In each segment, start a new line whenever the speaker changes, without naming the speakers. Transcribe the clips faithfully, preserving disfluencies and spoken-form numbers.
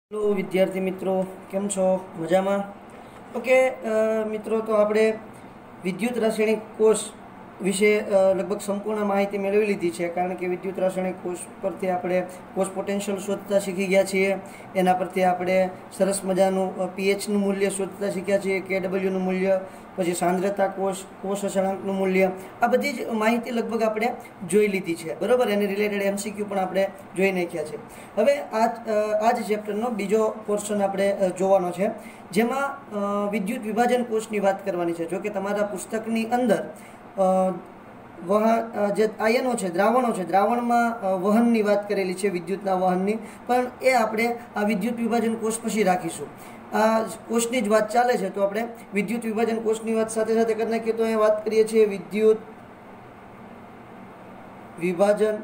Hello विद्यार्थी मित्रों, केम छो? मजामां? ओके मित्रों, तो આપણે વિદ્યુત રાસાયણિક કોષ વિશે લગભગ સંપૂર્ણ માહિતી મેળવી લીધી છે, કારણ કે વિદ્યુત રાસાયણિક કોષ પરથી આપણે કોષ પોટેન્શિયલ શોધતા શીખી ગયા છીએ. એના પરથી આપણે સરસ મજાનું પીએચનું મૂલ્ય શોધતા શીખ્યા છીએ, કેડબલ્યુનું મૂલ્ય, પછી સાંદ્રતા કોષ, કોષ અચળાંકનું મૂલ્ય, આ બધી જ માહિતી લગભગ આપણે જોઈ લીધી છે, બરાબર. એની રિલેટેડ એમસીક્યુ પણ આપણે જોઈ નાખ્યા છે. હવે આ આ જ ચેપ્ટરનો બીજો પોર્શન આપણે જોવાનો છે, જેમાં વિદ્યુત વિભાજન કોષની વાત કરવાની છે. જો કે તમારા પુસ્તકની અંદર વહન જે આયનો છે, દ્રાવણો છે, દ્રાવણમાં વહનની વાત કરેલી છે, વિદ્યુતના વહનની, પણ એ આપણે આ વિદ્યુત વિભાજન કોષ પછી રાખીશું. આ કોષની જ વાત ચાલે છે, તો આપણે વિદ્યુત વિભાજન કોષની વાત સાથે સાથે કરી નાખીએ. તો અહીંયા વાત કરીએ છીએ વિદ્યુત વિભાજન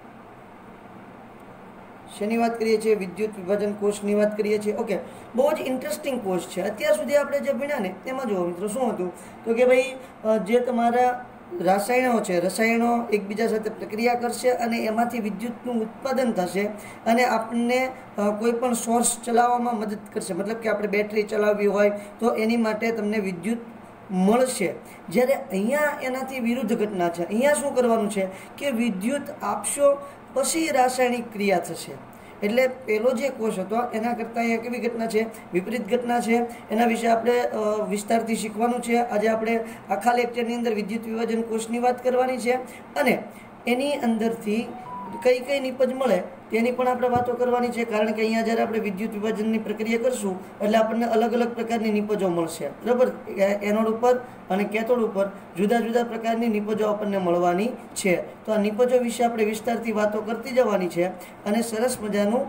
શેની વાત કરીએ છીએ? વિદ્યુત વિભાજન કોષની વાત કરીએ છીએ. ઓકે, બહુ જ ઇન્ટરેસ્ટિંગ કોષ છે. અત્યાર સુધી આપણે જે ભણ્યા ને તેમાં જુઓ મિત્રો, શું હતું તો કે ભાઈ જે તમારા રસાયણો છે, રસાયણો એકબીજા સાથે પ્રક્રિયા કરશે અને એમાંથી વિદ્યુતનું ઉત્પાદન થશે અને આપણને કોઈ પણ સોર્સ ચલાવવામાં મદદ કરશે. મતલબ કે આપણે બેટરી ચલાવવી હોય તો એની માટે તમને વિદ્યુત મળશે. જ્યારે અહીંયા એનાથી વિરુદ્ધ ઘટના છે. અહીંયા શું કરવાનું છે કે વિદ્યુત આપશો પછી રાસાયણિક ક્રિયા થશે. એટલે પહેલો જે કોષ હતો એના કરતાં અહીંયા કેવી ઘટના છે? વિપરીત ઘટના છે. એના વિશે આપણે વિસ્તારથી શીખવાનું છે. આજે આપણે આખા લેક્ચરની અંદર વિદ્યુત વિભાજન કોષની વાત કરવાની છે અને એની અંદરથી કઈ કઈ નિપજ મળે તેની પણ આપણે વાતો કરવાની છે, કારણ કે અહીંયા જ્યારે આપણે વિદ્યુત વિભાજનની પ્રક્રિયા કરશું એટલે આપણને અલગ અલગ પ્રકારની નિપજો મળશે, બરાબર. એનોડ ઉપર અને કેથોડ ઉપર જુદા જુદા પ્રકારની નિપજો આપણને મળવાની છે. તો આ નિપજો વિશે આપણે વિસ્તારથી વાતો કરતી જવાની છે અને સરસ મજાનું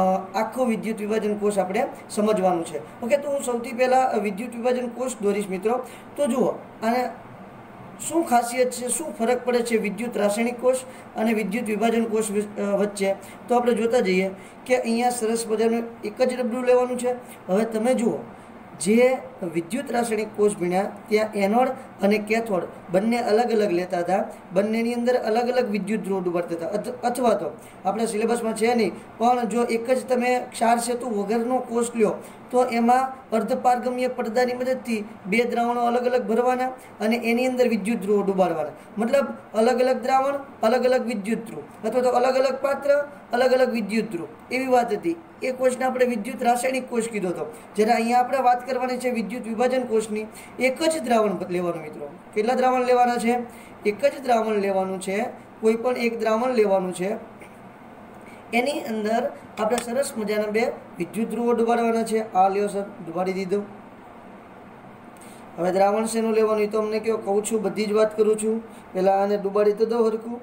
આખું વિદ્યુત વિભાજન કોષ આપણે સમજવાનું છે. ઓકે, તો હું સૌથી પહેલાં વિદ્યુત વિભાજન કોષ દોરીશ મિત્રો. તો જુઓ, અને શું ખાસિયત છે, શું ફરક પડે છે વિદ્યુત રાસાયણિક કોષ અને વિદ્યુત વિભાજન કોષ વચ્ચે, તો આપણે જોતા જઈએ કે અહીંયા સરસ મજાનું એક જ ડબલું લેવાનું છે. હવે તમે જુઓ, જે વિદ્યુત રાસાયણિક કોષ ભણ્યા ત્યાં એનોડ અને કેથોડ બંને અલગ અલગ લેતા હતા, બંનેની અંદર અલગ અલગ વિદ્યુત ધ્રુવ ડૂબાડતા હતા. અથવા તો આપણા સિલેબસમાં છે નહીં, પણ જો એક જ તમે ક્ષાર સેતુ વગરનો કોષ લ્યો તો એમાં અર્ધપારગમ્ય પડદાની મદદથી બે દ્રાવણો અલગ અલગ ભરવાના અને એની અંદર વિદ્યુત ધ્રુવો ડૂબાડવાના. મતલબ અલગ અલગ દ્રાવણ, અલગ અલગ વિદ્યુત ધ્રુવ, અથવા તો અલગ અલગ પાત્ર, અલગ અલગ વિદ્યુત ધ્રુવ, એવી વાત હતી. એ કોષને આપણે વિદ્યુત રાસાયણિક કોષ કીધો હતો. જ્યારે અહીંયા આપણે વાત કરવાની છે વિદ્યુત વિભાજન કોષની, એક જ દ્રાવણ લેવાનું મિત્રો. કેટલા દ્રાવણ લેવાના છે? એક જ દ્રાવણ લેવાનું છે. કોઈ પણ એક દ્રાવણ લેવાનું છે. એની અંદર આપણે સરસ મજાના બે વિદ્યુત ધ્રુવો ડુબાડવાના છે. આ લ્યો સર, ડુબાડી દીધું. હવે દ્રાવણ શેનું લેવાનું એ તો અમને કહો, કહું છું, બધી જ વાત કરું છું. પહેલાં આને ડુબાડી તો દો હરખું.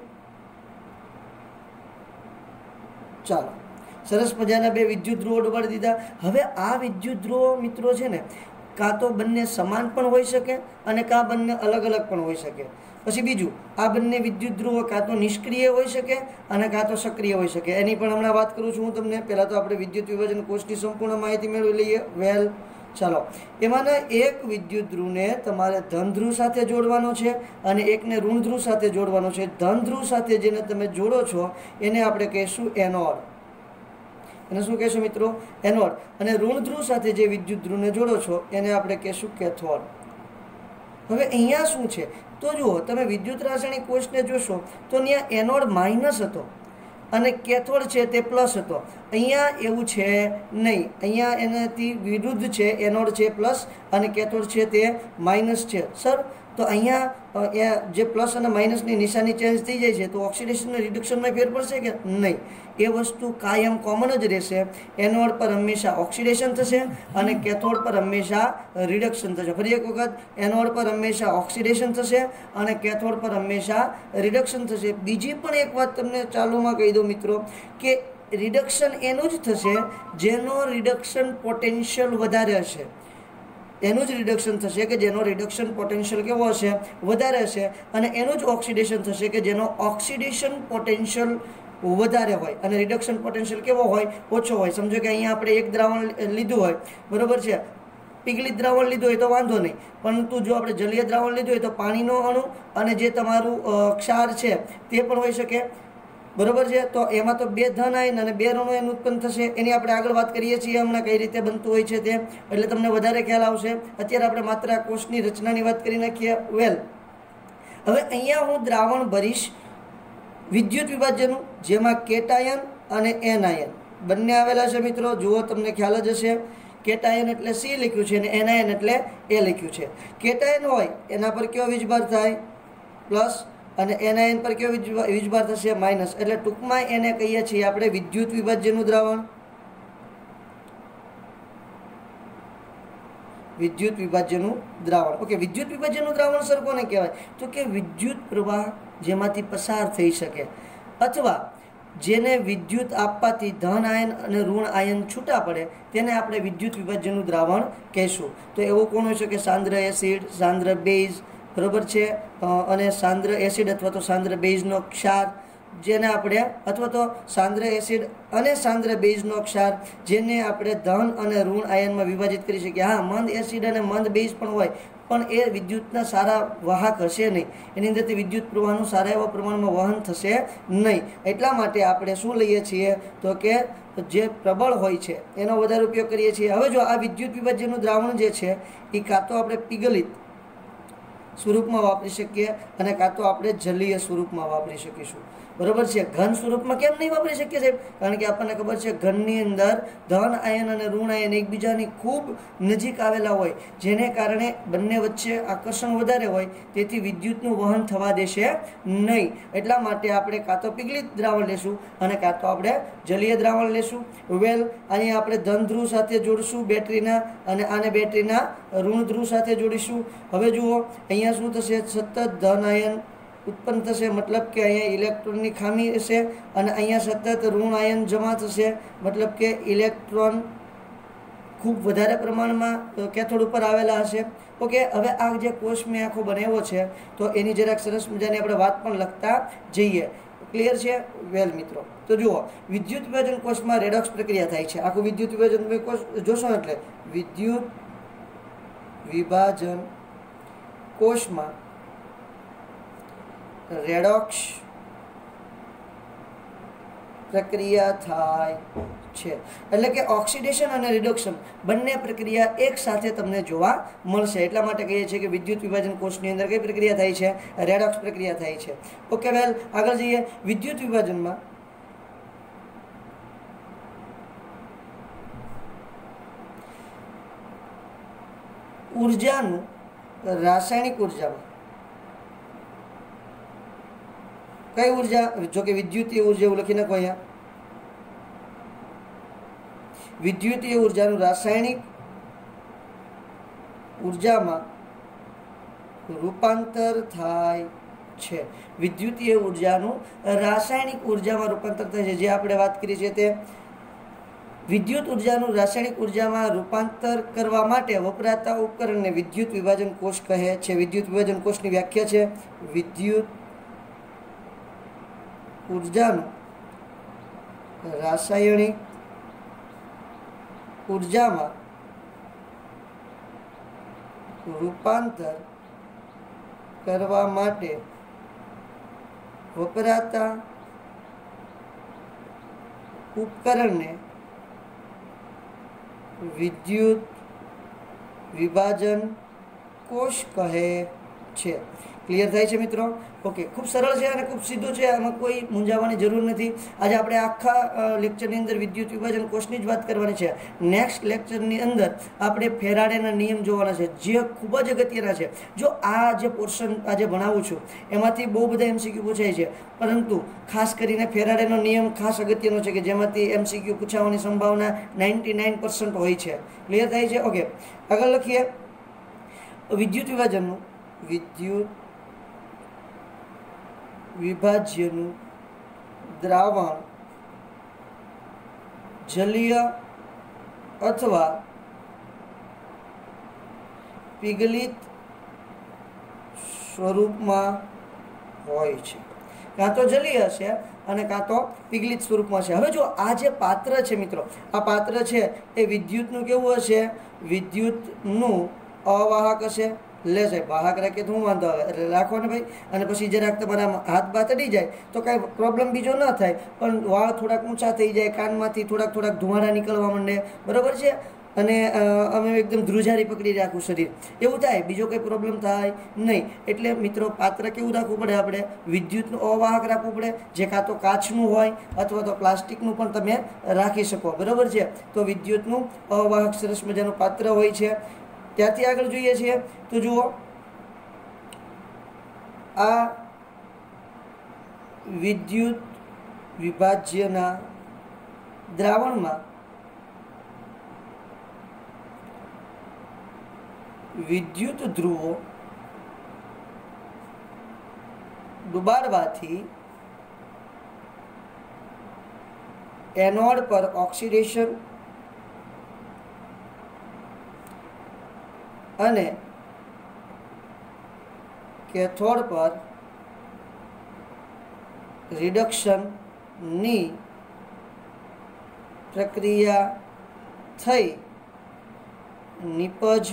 ચાલો, સરસ મજાના બે વિદ્યુત ધ્રુવો ડુબાડી દીધા. હવે આ વિદ્યુત ધ્રુવો મિત્રો છે ને, કાં તો બંને સમાન પણ હોઈ શકે અને કાં બંને અલગ અલગ પણ હોઈ શકે. પછી બીજું, આ બંને વિદ્યુત ધ્રુવો કાં તો નિષ્ક્રિય હોઈ શકે અને કાં તો સક્રિય હોઈ શકે. એની પણ હમણાં વાત કરું છું હું તમને. પહેલાં તો આપણે વિદ્યુત વિભાજન કોષની સંપૂર્ણ માહિતી મેળવી લઈએ. વેલ, ચાલો, એમાંના એક વિદ્યુત ધ્રુવને તમારે ધન ધ્રુવ સાથે જોડવાનો છે અને એકને ઋણ ધ્રુવ સાથે જોડવાનો છે. ધન ધ્રુવ સાથે જેને તમે જોડો છો એને આપણે કહીશું એનોડ. એને શું કહેશું મિત્રો? એનોડ. અને ઋણ ધ્રુવ સાથે જે વિદ્યુત ધ્રુવને જોડો છો એને આપણે કહેશું કેથોડ. હવે અહીંયા શું છે તો જુઓ, તમે વિદ્યુત રાસાયણિક કોષને જોશો તો ત્યાં એનોડ માઇનસ હતો અને કેથોડ છે તે પ્લસ હતો. અહીંયા એવું છે નહીં. અહીંયા એનાથી વિરુદ્ધ છે. એનોડ છે પ્લસ અને કેથોડ છે તે માઇનસ છે. સર, તો અહીંયા જે પ્લસ અને માઇનસની નિશાની ચેન્જ થઈ જાય છે તો ઓક્સિડેશન અને રિડક્શનમાં ફેર પડશે કે નહીં? એ વસ્તુ કાયમ કોમન જ રહેશે. એનોડ પર હંમેશા ઓક્સિડેશન થશે અને કેથોડ પર હંમેશા રિડક્શન થશે. ફરી એક વખત, એનોડ પર હંમેશા ઓક્સિડેશન થશે અને કેથોડ પર હંમેશા રિડક્શન થશે. બીજી પણ એક વાત તમને ચાલુમાં કહી દઉં મિત્રો, કે રિડક્શન એનું જ થશે જેનો રિડક્શન પોટેન્શિયલ વધારે હશે. એનું જ રિડક્શન થશે કે જેનો રિડક્શન પોટેન્શિયલ કેવો હશે? વધારે હશે. અને એનું જ ઓક્સિડેશન થશે કે જેનો ઓક્સિડેશન પોટેન્શિયલ વધારે હોય અને રિડક્શન પોટેન્શિયલ કેવો હોય? ઓછો હોય. સમજો કે અહીંયા આપણે એક દ્રાવણ લીધું હોય, બરાબર છે, પીગળિત દ્રાવણ લીધું હોય તો વાંધો નહીં, પરંતુ જો આપણે જલીય દ્રાવણ લીધું હોય તો પાણીનો અણુ અને જે તમારું ક્ષાર છે તે પણ હોઈ શકે. બરોબર છે। તો એમાં તો બે ધન આયન અને બે ઋણ આયન ઉત્પન્ન થશે, એની આપણે આગળ વાત કરીએ છીએ હમણાં કઈ રીતે બનતું હોય છે તે, એટલે તમને વધારે ખ્યાલ આવશે। અત્યારે આપણે માત્ર આ કોષની રચનાની વાત કરી નાખીએ। વેલ, હવે અહીંયા હું દ્રાવણ ભરીશ વિદ્યુત વિભાજનનું, જેમાં કેટાયન અને એનાયન બંને આવેલા છે મિત્રો। જુઓ, તમને ખ્યાલ જ હશે, કેટાયન એટલે સી લખ્યું છે અને એનાયન એટલે એ લખ્યું છે। કેટાયન હોય એના પર કયો વીજભાર થાય? પ્લસ, અને એનાયન પર કયો વીજભાર થશે? માઇનસ। એટલે ટૂંકમાં એને કહીએ છીએ આપણે વિદ્યુત વિભાજ્યનું દ્રાવણ। વિદ્યુત વિભાજ્યનું દ્રાવણ ઓકે। વિદ્યુત વિભાજ્યનું દ્રાવણ સર કોને કહેવાય? તો કે વિદ્યુત પ્રવાહ જેમાંથી પસાર થઈ શકે અથવા જેને વિદ્યુત આપવાથી ધન આયન અને ઋણ આયન છૂટા પડે તેને આપણે વિદ્યુત વિભાજ્યનું દ્રાવણ કહેશું। તો એવું કોણ હોય છે કે સાંદ્ર એસિડ, સાંદ્ર બેઝ, બરોબર છે, અને સાંદ્ર એસિડ અથવા તો સાંદ્ર બેઝનો ક્ષાર, જેને આપણે અથવા તો સાંદ્ર એસિડ અને સાંદ્ર બેઝનો ક્ષાર જેને આપણે ધન અને ઋણ આયનમાં વિભાજિત કરી શકીએ। હા, મંદ એસિડ અને મંદ બેઝ પણ હોય, પણ એ વિદ્યુતના સારા વાહક હશે નહીં, એની અંદરથી વિદ્યુત પ્રવાહનું સારા એવા પ્રમાણમાં વહન થશે નહીં। એટલા માટે આપણે શું લઈએ છીએ તો કે જે પ્રબળ હોય છે એનો વધારે ઉપયોગ કરીએ છીએ। હવે જો આ વિદ્યુત વિભાજ્યનું દ્રાવણ જે છે એ કાં તો આપણે પિઘલિત સ્વરૂપમાં વાપરી શકીએ અને કાં તો આપણે જલીય સ્વરૂપમાં વાપરી શકીશું, બરોબર છે। ઘન સ્વરૂપમાં કેમ નહીં વાપરી શકીએ સાહેબ? કારણ કે આપણને ખબર છે ઘનની અંદર ધન આયન અને ઋણ આયન એકબીજાની ખૂબ નજીક આવેલા હોય, જેને કારણે બંને વચ્ચે આકર્ષણ વધારે હોય, તેથી વિદ્યુતનું વહન થવા દેશે નહીં। એટલા માટે આપણે કાં તો પિઘલિત દ્રાવણ લેશું અને કાં તો આપણે જલીય દ્રાવણ લેશું। વેલ, અહીંયા આપણે ધન ધ્રુવ સાથે જોડીશું બેટરીના, અને આને બેટરીના ઋણ ધ્રુવ સાથે જોડીશું। હવે જુઓ, અહીંયા શું થશે? સતત ધન આયન ઉત્પન્ન થશે, મતલબ કે અહીંયા ઇલેક્ટ્રોનની ખામી હશે, અને અહીંયા સતત ઋણ આયન જમા થશે, મતલબ કે ઇલેક્ટ્રોન ખૂબ વધારે પ્રમાણમાં કેથોડ ઉપર આવેલા હશે। ઓકે, હવે આ જે કોષ મેં આખો બનાવ્યો છે તો એની જરાક સરસ મજાની આપણે વાત પણ લખતા જઈએ। ક્લિયર છે? વેલ મિત્રો, તો જુઓ, વિદ્યુત વિભાજન કોષમાં રેડોક્સ પ્રક્રિયા થાય છે। આખું વિદ્યુત વિભાજન કોષ જોશો એટલે વિદ્યુત વિભાજન કોષમાં રેડોક્સ પ્રક્રિયા થાય છે, એટલે કે ઓક્સિડેશન અને રિડક્શન બંને પ્રક્રિયા એક સાથે તમને જોવા મળશે। એટલા માટે કહીએ છીએ કે વિદ્યુત વિભાજન કોષની અંદર કઈ પ્રક્રિયા થાય છે? રેડોક્સ પ્રક્રિયા થાય છે। ઓકે, વેલ, આગળ જઈએ। વિદ્યુત વિભાજનમાં ઉર્જાનું રાસાયણિક ઉર્જામાં કઈ ઉર્જા? જો કે વિદ્યુતીય ઉર્જા એવું લખી નાખો અહીંયા। વિદ્યુતીય ઉર્જાનું રાસાયણિક ઉર્જામાં રૂપાંતર થાય છે। વિદ્યુતીય ઉર્જાનું રાસાયણિક ઉર્જામાં રૂપાંતર થાય છે, જે આપણે વાત કરી છે તે વિદ્યુત ઉર્જાનું રાસાયણિક ઉર્જામાં રૂપાંતર કરવા માટે વપરાતા ઉપકરણને વિદ્યુત વિભાજન કોષ કહે છે। વિદ્યુત વિભાજન કોષની વ્યાખ્યા છે વિદ્યુત ઉર્જાનું રાસાયણિક ઉર્જામાં રૂપાંતર કરવા માટે વપરાતા ઉપકરણને વિદ્યુત વિભાજન કોષ કહે છે। ક્લિયર થાય છે મિત્રો? ઓકે, ખૂબ સરળ છે અને ખૂબ સીધું છે, આમાં કોઈ મૂંઝાવાની જરૂર નથી। આજે આપણે આખા લેક્ચરની અંદર વિદ્યુત વિભાજન કોષની જ વાત કરવાની છે। નેક્સ્ટ લેક્ચરની અંદર આપણે ફેરાડેના નિયમ જોવાના છે, જે ખૂબ જ અગત્યના છે। જો આ જે પોર્શન આજે ભણાવું છું એમાંથી બહુ બધા એમસીક્યુ પૂછાય છે, પરંતુ ખાસ કરીને ફેરાડેનો નિયમ ખાસ અગત્યનો છે કે જેમાંથી એમસીક્યુ પૂછાવાની સંભાવના નાઇન્ટી નાઇન પર્સન્ટ હોય છે। ક્લિયર થાય છે? ઓકે, આગળ લખીએ। વિદ્યુત વિભાજનનું વિદ્યુત વિભાજ્યનું દ્રાવણ જલીય અથવા પિઘલિત સ્વરૂપમાં હોય છે। કાં તો જલીય છે અને કાં તો પિઘલિત સ્વરૂપમાં છે। હવે જો આ જે પાત્ર છે મિત્રો, આ પાત્ર છે એ વિદ્યુતનું કેવું હશે? વિદ્યુતનું અવાહક હશે, લે સાહેબ વાહક રાખીએ તો હું વાંધો આવે એટલે રાખો ને ભાઈ. અને પછી જરાક તમારા હાથ બાથ અડી જાય તો કાંઈ પ્રોબ્લેમ બીજો ન થાય, પણ વાળ થોડાક ઊંચા થઈ જાય, કાનમાંથી થોડાક થોડાક ધુમાડા નીકળવા માંડે, બરાબર છે, અને અમે એકદમ ધ્રુજારી પકડી રાખું શરીર, એવું થાય, બીજો કંઈ પ્રોબ્લેમ થાય નહીં. એટલે મિત્રો પાત્ર કેવું રાખવું પડે? આપણે વિદ્યુતનું અવાહક રાખવું પડે, જે કાં તો કાચનું હોય અથવા તો પ્લાસ્ટિકનું પણ તમે રાખી શકો, બરાબર છે. તો વિદ્યુતનું અવાહક સરસ મજાનું પાત્ર હોય છે. ત્યાંથી આગળ જોઈએ છીએ તો જુઓ, આ વિદ્યુત વિભાજ્યના દ્રાવણમાં વિદ્યુત ધ્રુવો ડુબાડવાથી એનોડ પર ઓક્સિડેશન અને કેથોડ પર રિડક્શનની પ્રક્રિયા થઈ નિપજ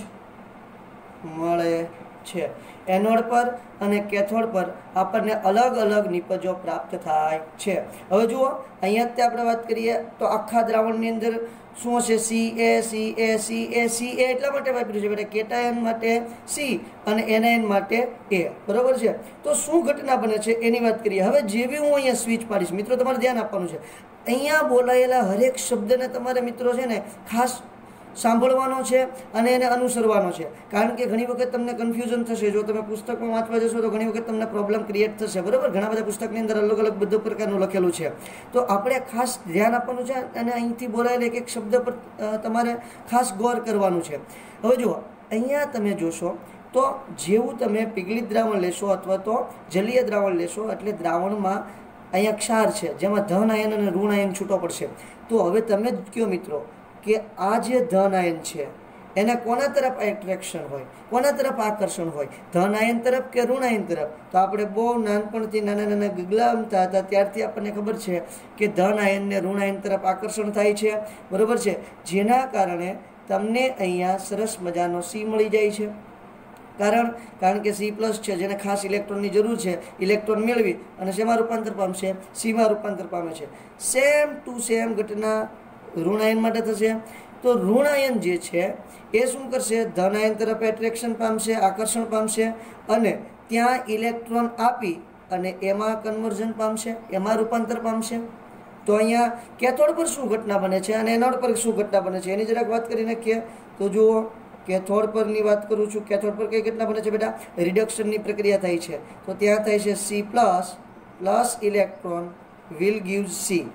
મળે છે. એનોડ પર અને કેથોડ પર આપણને અલગ અલગ નિપજો પ્રાપ્ત થાય છે. હવે જુઓ, અહીંયા જ આપણે વાત કરીએ તો આખા દ્રાવણની અંદર શું હશે? C A C A C A C A એટલા માટે વાપર્યું છે બેટા, કેટાયન માટે સી અને એનાયન માટે એ, બરોબર છે. તો શું ઘટના બને છે એની વાત કરીએ. હવે જેવી હું અહીંયા સ્વિચ પાડીશ, મિત્રો તમારે ધ્યાન આપવાનું છે, અહીંયા બોલાયેલા હરેક શબ્દને તમારે મિત્રો છે ને ખાસ સાંભળવાનો છે અને એને અનુસરવાનો છે. કારણ કે ઘણી વખત તમને કન્ફ્યુઝન થશે, જો તમે પુસ્તકમાં વાંચવા જશો તો ઘણી વખત તમને પ્રોબ્લેમ ક્રિએટ થશે, બરાબર. ઘણા બધા પુસ્તકની અંદર અલગ અલગ બધું પ્રકારનું લખેલું છે, તો આપણે ખાસ ધ્યાન આપવાનું છે અને અહીંથી બોલાયેલા એક એક શબ્દ પર તમારે ખાસ ગૌર કરવાનું છે. હવે જુઓ, અહીંયા તમે જોશો તો જેવું તમે પીગળિત દ્રાવણ લેશો અથવા તો જલીય દ્રાવણ લેશો એટલે દ્રાવણમાં અહીંયા ક્ષાર છે, જેમાં ધન આયન અને ઋણ આયન છૂટો પડશે. તો હવે તમે જ કહો મિત્રો કે આ જે ધન આયન છે એને કોના તરફ એટ્રેક્શન હોય, કોના તરફ આકર્ષણ હોય? ધન આયન તરફ કે ઋણ આયન તરફ? તો આપણે બહુ નાનપણથી નાના નાના ગગલા રમતા હતા ત્યારથી આપણને ખબર છે કે ધન આયન ને ઋણ આયન તરફ આકર્ષણ થાય છે, બરાબર છે. જેના કારણે તમને અહીંયા સરસ મજાનો સી મળી જાય છે. કારણ કારણ કે સી પ્લસ છે, જેને ખાસ ઇલેક્ટ્રોનની જરૂર છે, ઇલેક્ટ્રોન મેળવી અને શેમાં રૂપાંતર પામશે? સીમાં રૂપાંતર પામે છે. સેમ ટુ સેમ ઘટના ઋણ આયન માટે થશે. તો ઋણ આયન જે છે એ શું કરશે? ધન આયન તરફ એટ્રેક્શન પામશે, આકર્ષણ પામશે અને ત્યાં ઇલેક્ટ્રોન આપી અને એમાં કન્વર્ઝન પામશે, એમાં રૂપાંતર પામશે. તો અહીંયા કેથોડ પર શું ઘટના બને છે અને એનોડ પર શું ઘટના બને છે એની જરાક વાત કરી નાખીએ. તો જુઓ, કેથોડ પરની વાત કરું છું. કેથોડ પર કઈ ઘટના બને છે બેટા? રિડક્શનની પ્રક્રિયા થાય છે. તો ત્યાં થાય છે C plus plus electron will give C,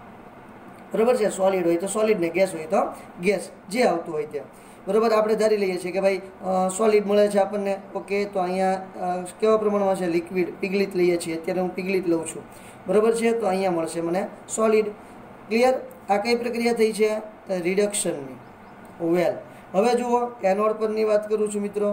બરાબર છે. સોલિડ હોય તો સોલિડ ને ગેસ હોય તો ગેસ, જે આવતું હોય ત્યાં, બરાબર. આપણે ધારી લઈએ છીએ કે ભાઈ સોલિડ મળે છે આપણને, ઓકે. તો અહીંયા કેવા પ્રમાણમાં છે? લિક્વિડ, પિગલિત લઈએ છીએ, અત્યારે હું પિગલિત લઉં છું, બરાબર છે. તો અહીંયા મળશે મને સોલિડ. ક્લિયર? આ કઈ પ્રક્રિયા થઈ છે? રિડક્શનની. વેલ, હવે જુઓ, એનોડ પરની વાત કરું છું મિત્રો.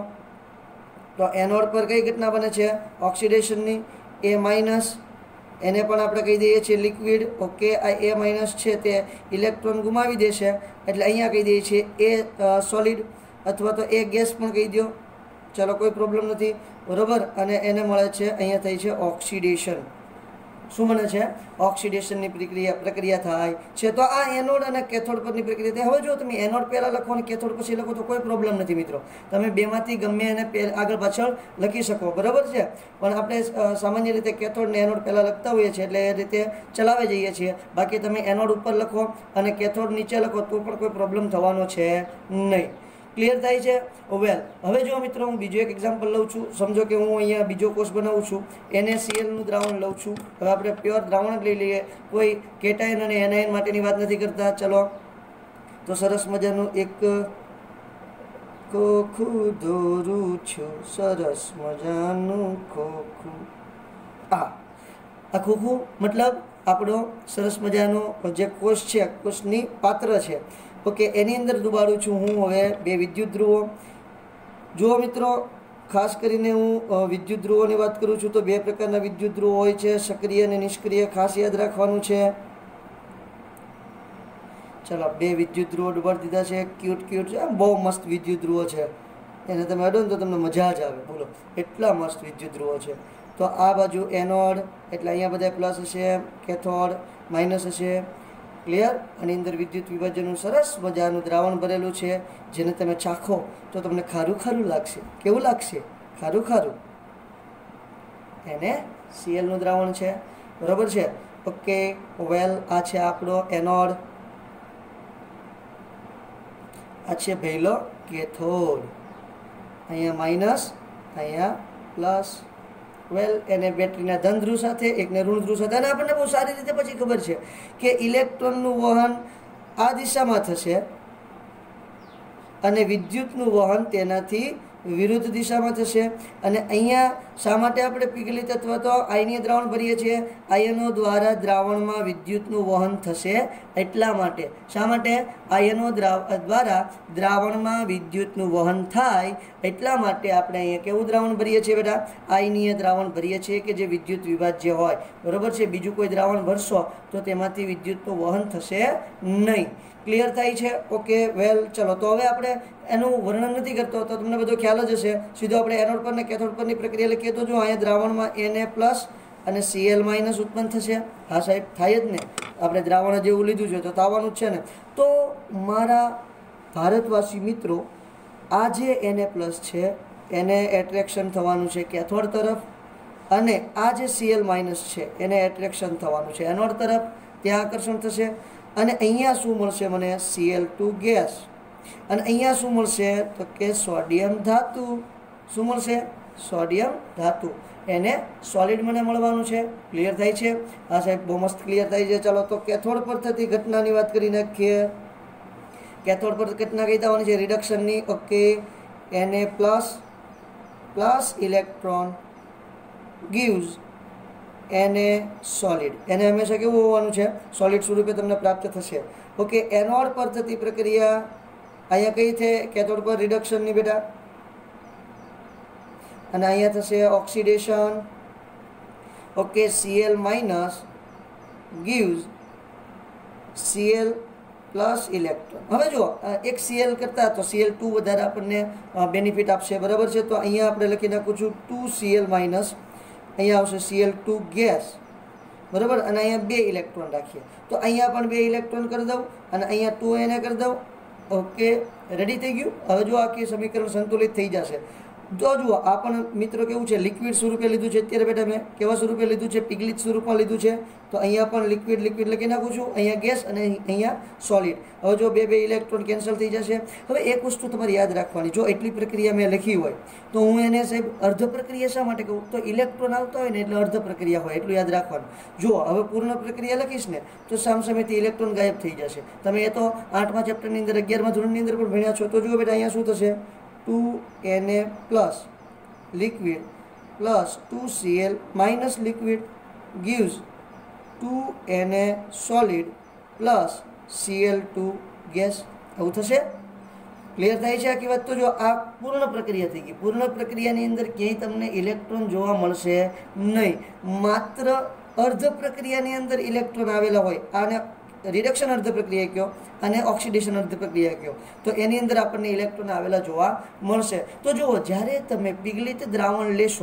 તો એનોડ પર કઈ ઘટના બને છે? ઓક્સિડેશનની. એ માઇનસ, એને પણ આપણે કહી દઈએ છીએ લિક્વિડ, ઓકે. આ એ માઇનસ છે તે ઇલેક્ટ્રોન ગુમાવી દેશે એટલે અહીંયા કહી દઈએ છીએ એ સોલિડ, અથવા તો એ ગેસ પણ કહી દો, ચાલો કોઈ પ્રોબ્લેમ નથી, બરાબર. અને એને મળે છે અહીંયા થઈ છે ઓક્સિડેશન. શું બને છે? ઓક્સિડેશનની પ્રક્રિયા પ્રક્રિયા થાય છે. તો આ એનોડ અને કેથોડ પરની પ્રક્રિયા થાય. હવે જો તમે એનોડ પહેલાં લખો અને કેથોડ પછી લખો તો કોઈ પ્રોબ્લેમ નથી મિત્રો, તમે બેમાંથી ગમે એને આગળ પાછળ લખી શકો, બરાબર છે. પણ આપણે સામાન્ય રીતે કેથોડ ને એનોડ પહેલાં લખતા હોઈએ છીએ એટલે એ રીતે ચલાવી જઈએ છીએ. બાકી તમે એનોડ ઉપર લખો અને કેથોડ નીચે લખો તો પણ કોઈ પ્રોબ્લેમ થવાનો છે નહીં. ક્લિયર થાય છે? વેલ, હવે જો મિત્રો હું બીજો એક એક્ઝામ્પલ લઉં છું. સમજો કે હું અહીંયા બીજો કોર્સ બનાવું છું, એનએસીએલનું દ્રાવણ લઉં છું. હવે આપણે પ્યોર દ્રાવણ જ લઈ લઈએ, કોઈ કેટાયન અને એનાયન માટેની વાત નથી કરતા. ચલો, તો સરસ મજાનું એક ખોખું દોરું છું, સરસ મજાનું ખોખું. આ આ ખોખું મતલબ આપણો સરસ મજાનો જે કોષ છે, કોષની પાત્ર છે, ઓકે. એની અંદર ડુબાડું છું હું હવે બે વિદ્યુત ધ્રુવો. જુઓ મિત્રો, ખાસ કરીને હું વિદ્યુત ધ્રુવોની વાત કરું છું તો બે પ્રકારના વિદ્યુત ધ્રુવો હોય છે, સક્રિય અને નિષ્ક્રિય. ખાસ યાદ રાખવાનું છે. ચાલો, બે વિદ્યુત ધ્રુવો ડુબાડી દીધા છે. ક્યુટ ક્યુટ છે, બહુ મસ્ત વિદ્યુત ધ્રુવો છે, એને તમે અડો ને તો તમને મજા જ આવે, બોલો એટલા મસ્ત વિદ્યુત ધ્રુવો છે. તો આ બાજુ એનોડ એટલે અહીંયા બધા પ્લસ હશે, કેથોડ માઇનસ હશે. ક્લિયર? આની અંદર વિદ્યુત વિભાજનનું સરસ મજાનું દ્રાવણ ભરેલું છે, જેને તમે ચાખો તો તમને ખારું ખારું લાગશે. કેવું લાગશે? ખારું ખારું. એને સીએલનું દ્રાવણ છે, બરાબર છે. ઓકે, વેલ આ છે આપણો એનોડ, આ છે પહેલો કેથોડ. અહીંયા માઇનસ, અહીંયા પ્લસ. વેલ એને બેટરીના ધન ધ્રુવ સાથે, એકને ઋણ ધ્રુવ સાથે. અને આપણને બહુ સારી રીતે પછી ખબર છે કે ઇલેક્ટ્રોનનું વહન આ દિશામાં થશે અને વિદ્યુતનું વહન તેનાથી વિરુદ્ધ દિશામાં થશે. અને અહીંયા શા માટે આપણે પીગળી તત્વ તો આયનીય દ્રાવણ ભરીએ છીએ? આયનો દ્વારા દ્રાવણમાં વિદ્યુતનું વહન થશે એટલા માટે. શા માટે? આયનો દ્વારા દ્રાવણમાં વિદ્યુતનું વહન થાય એટલા માટે આપણે અહીંયા કેવું દ્રાવણ ભરીએ છીએ બેટા? આયનીય દ્રાવણ ભરીએ છીએ કે જે વિદ્યુત વિભાજ્ય હોય, બરાબર છે. બીજું કોઈ દ્રાવણ ભરશો તો તેમાંથી વિદ્યુતનું વહન થશે નહીં. ક્લિયર થાય છે? ઓકે, વેલ ચલો. તો હવે આપણે એનું વર્ણન નથી કરતો તો તમને બધો ખ્યાલ જ હશે. સીધો આપણે એનોડ પર ને કેથોડ પરની પ્રક્રિયા લખીએ તો જો અહીંયા દ્રાવણમાં Na પ્લસ અને Cl માઇનસ ઉત્પન્ન થશે. હા સાહેબ, થાય જ ને, આપણે દ્રાવણ જેવું લીધું છે તો થવાનું જ છે ને. તો મારા ભારતવાસી મિત્રો, આ જે Na પ્લસ છે એને એટ્રેક્શન થવાનું છે કેથોડ તરફ, અને આ જે Cl માઇનસ છે એને એટ્રેક્શન થવાનું છે એનોડ તરફ, ત્યાં આકર્ષણ થશે. અને અહીંયા શું મળશે મને? C L two gas. અને અહીંયા શું મળશે તો કે સોડિયમ ધાતુ. શું મળશે? સોડિયમ ધાતુ. એને સોલિડ મને મળવાનું છે. ક્લિયર થાય છે? હા સાહેબ, બહુ મસ્ત ક્લિયર થાય છે. ચાલો તો કેથોડ પર થતી ઘટનાની વાત કરી નાખીએ. કેથોડ પર ઘટના કઈ થવાની છે? રિડક્શનની. Okay, Na plus plus electron gives Na solid. એને હંમેશા કેવું હોવાનું છે? સોલિડ સ્વરૂપે તમને પ્રાપ્ત થશે. ઓકે, એનોડ પર થતી પ્રક્રિયા અહીંયા કઈ છે? કેથોડ પર રિડક્શનની બેટા. અને અહીંયા થશે oxidation. Okay, Cl minus gives Cl plus electron. હવે જુઓ, એક Cl કરતાં તો Cl ટુ વધારે આપણને બેનિફિટ આપશે, બરાબર છે. તો અહીંયા આપણે લખી નાખું છું ટુ Cl માઇનસ, અહીંયા આવશે Cl ટુ ગેસ, બરાબર. અને અહીંયા બે ઇલેક્ટ્રોન રાખીએ તો અહીંયા પણ બે ઇલેક્ટ્રોન કરી દઉં અને અહીંયા ટુ એને કરી દઉં. ઓકે, રેડી થઈ ગયું. હવે જો આખી સમીકરણ સંતુલિત થઈ જશે. જો જુઓ, આ પણ મિત્રો કેવું છે? લિક્વિડ સ્વરૂપે લીધું છે. અત્યારે બેટા મેં કેવા સ્વરૂપે લીધું છે? પિગલિત સ્વરૂપમાં લીધું છે. તો અહીંયા પણ લિક્વિડ લિક્વિડ લખી નાખું છું. અહીંયા ગેસ અને અહીંયા સોલિડ. હવે જો બે બે ઇલેક્ટ્રોન કેન્સલ થઈ જશે. હવે એક વસ્તુ તમારે યાદ રાખવાની, જો એટલી પ્રક્રિયા મેં લખી હોય તો હું એને સાહેબ અર્ધ પ્રક્રિયા શા માટે કહું? તો ઇલેક્ટ્રોન આવતા હોય ને એટલે અર્ધ પ્રક્રિયા હોય, એટલું યાદ રાખવાનું. જુઓ, હવે પૂર્ણ પ્રક્રિયા લખીશ ને તો સામસામેથી ઇલેક્ટ્રોન ગાયબ થઈ જશે. તમે એ તો આઠમા ચેપ્ટરની અંદર, અગિયારમા ધોરણની અંદર પણ ભણ્યા છો. તો જુઓ બેટા, અહીંયા શું થશે? Two Na plus liquid plus two Cl minus liquid gives two Na solid plus Cl two gas. એવું થશે. ક્લિયર થાય છે આખી વાત? તો જો આ પૂર્ણ પ્રક્રિયા થઈ ગઈ. પૂર્ણ પ્રક્રિયાની અંદર ક્યાંય તમને ઇલેક્ટ્રોન જોવા મળશે નહીં. માત્ર અર્ધ પ્રક્રિયાની અંદર ઇલેક્ટ્રોન આવેલા હોય. આને રિડક્શન અર્ધ પ્રક્રિયા કયો અને ઓક્સિડેશન અર્ધ પ્રક્રિયા કયો, તો એની અંદર આપણને ઇલેક્ટ્રોન આવેલા જોવા મળશે. તો જુઓ, જ્યારે તમે પિગલિત દ્રાવણ લેશો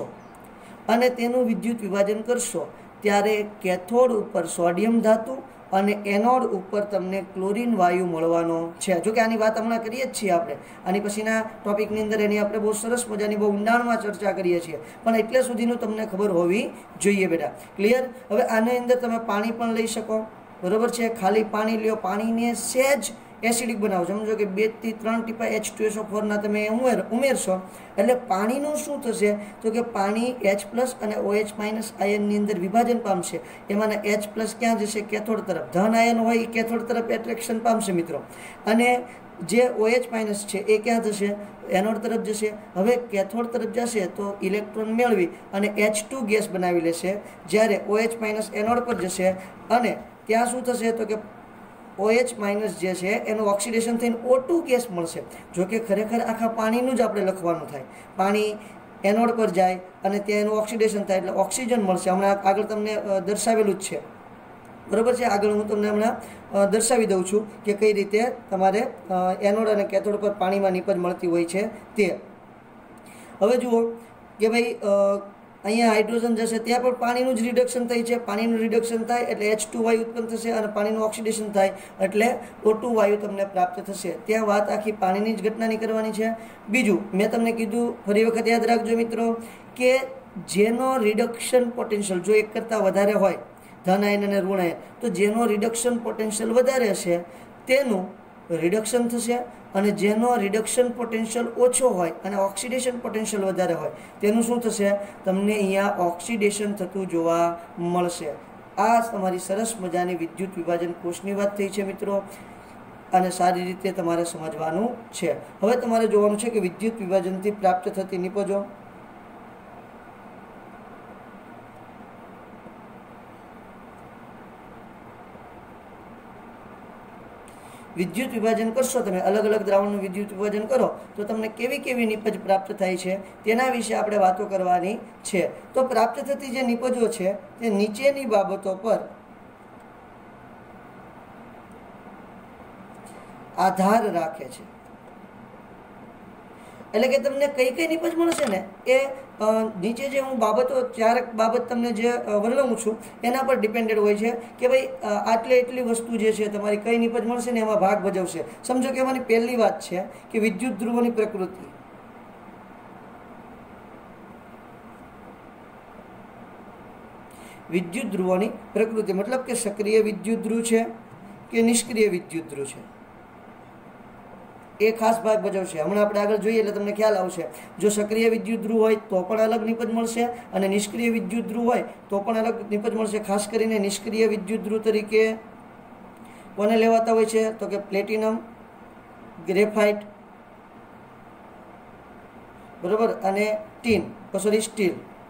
અને તેનું વિદ્યુત વિભાજન કરશો ત્યારે કેથોડ ઉપર સોડિયમ ધાતુ અને એનોડ ઉપર તમને ક્લોરીન વાયુ મળવાનો છે. જોકે આની વાત હમણાં કરીએ જ છીએ આપણે. આની પછીના ટોપિકની અંદર એની આપણે બહુ સરસ મજાની બહુ ઊંડાણમાં ચર્ચા કરીએ છીએ, પણ એટલે સુધીનું તમને ખબર હોવી જોઈએ બેટા. ક્લિયર? હવે આની અંદર તમે પાણી પણ લઈ શકો, બરાબર છે. ખાલી પાણી લ્યો, પાણીને સહેજ એસિડિક બનાવો. સમજો કે બે થી ત્રણ ટીપા એચ ટુ એસ ઓ ફોરના તમે ઉમેર ઉમેરશો એટલે પાણીનું શું થશે તો કે પાણી એચ પ્લસ અને ઓએચ માઇનસ આયનની અંદર વિભાજન પામશે. એમાંના એચ પ્લસ ક્યાં જશે? કેથોડ તરફ. ધન આયન હોય એ કેથોડ તરફ એટ્રેક્શન પામશે મિત્રો. અને જે ઓએચ માઇનસ છે એ ક્યાં જશે? એનોડ તરફ જશે. હવે કેથોડ તરફ જશે તો ઇલેક્ટ્રોન મેળવી અને એચ ટુ ગેસ બનાવી લેશે, જ્યારે ઓએચ માઇનસ એનોડ પર જશે અને ત્યાં શું થશે તો કે ઓએચ માઇનસ જે છે એનું ઓક્સિડેશન થઈને ઓ ટુ ગેસ મળશે. જો કે ખરેખર આખા પાણીનું જ આપણે લખવાનું થાય. પાણી એનોડ પર જાય અને ત્યાં એનું ઓક્સિડેશન થાય એટલે ઓક્સિજન મળશે. હમણાં આગળ તમને દર્શાવેલું જ છે, બરાબર છે. આગળ હું તમને હમણાં દર્શાવી દઉં છું કે કઈ રીતે તમારે એનોડ અને કેથોડ પર પાણીમાં નિપજ મળતી હોય છે તે. હવે જુઓ કે ભાઈ અહીંયા હાઇડ્રોજન જશે ત્યાં પણ પાણીનું જ રિડક્શન થાય છે, પાણીનું રિડક્શન થાય એટલે એચ ટુ વાયુ ઉત્પન્ન થશે અને પાણીનું ઓક્સિડેશન થાય એટલે ઓ ટુ વાયુ તમને પ્રાપ્ત થશે. ત્યાં વાત આખી પાણીની જ ઘટનાની કરવાની છે. બીજું મેં તમને કીધું, ફરી વખત યાદ રાખજો મિત્રો, કે જેનો રિડક્શન પોટેન્શિયલ જો એક કરતાં વધારે હોય, ધન આયન અને ઋણ આયન, તો જેનો રિડક્શન પોટેન્શિયલ વધારે હશે તેનું રિડક્શન થશે, અને જેનો રિડક્શન પોટેન્શિયલ ઓછો હોય અને ઓક્સિડેશન પોટેન્શિયલ વધારે હોય તેનું શું થશે? તમને અહીંયા ઓક્સિડેશન થતું જોવા મળશે. આ તમારી સરસ મજાની વિદ્યુત વિભાજન કોષની વાત થઈ છે મિત્રો, અને સારી રીતે તમારે સમજવાનું છે. હવે તમારે જોવાનું છે કે વિદ્યુત વિભાજનથી પ્રાપ્ત થતી નિપજો. વિદ્યુત વિભાજન કરશો તમે, અલગ અલગ દ્રાવણનું વિદ્યુત વિભાજન કરો તો તમને કેવી કેવી નિપજ પ્રાપ્ત થાય છે તેના વિશે આપણે વાતો કરવાની છે. તો પ્રાપ્ત થતી જે નિપજો છે તે નીચેની બાબતો પર આધાર રાખે છે. એટલે કે તમને કઈ કઈ નિપજ મળશે ને એ નીચે જે હું બાબતો ચાર બાબત તમને જે વર્ણવું છું એના પર ડિપેન્ડેડ હોય છે કે ભાઈ આટલી એટલી વસ્તુ જે છે તમારી કઈ નિપજ મળશે ને એમાં ભાગ ભજવશે. સમજો કે એમાંની પહેલી વાત છે કે વિદ્યુત ધ્રુવોની પ્રકૃતિ. વિદ્યુત ધ્રુવોની પ્રકૃતિ મતલબ કે સક્રિય વિદ્યુત ધ્રુવ છે કે નિષ્ક્રિય વિદ્યુત ધ્રુવ છે એ ખાસ ભાગ ભજવશે. હમણાં આપણે આગળ જોઈએ એટલે તમને ખ્યાલ આવશે. જો સક્રિય વિદ્યુત ધ્રુવ હોય તો પણ અલગ નિપજ મળશે, અને નિષ્ક્રિય વિદ્યુત ધ્રુવ હોય તો પણ અલગ નિપજ મળશે. ખાસ કરીને નિષ્ક્રિય વિદ્યુત ધ્રુવ તરીકે કોને લેવાતા હોય છે તો કે પ્લેટિનમ, ગ્રેફાઇટ, બરોબર, અને ટીન સોરી સ્ટીલ.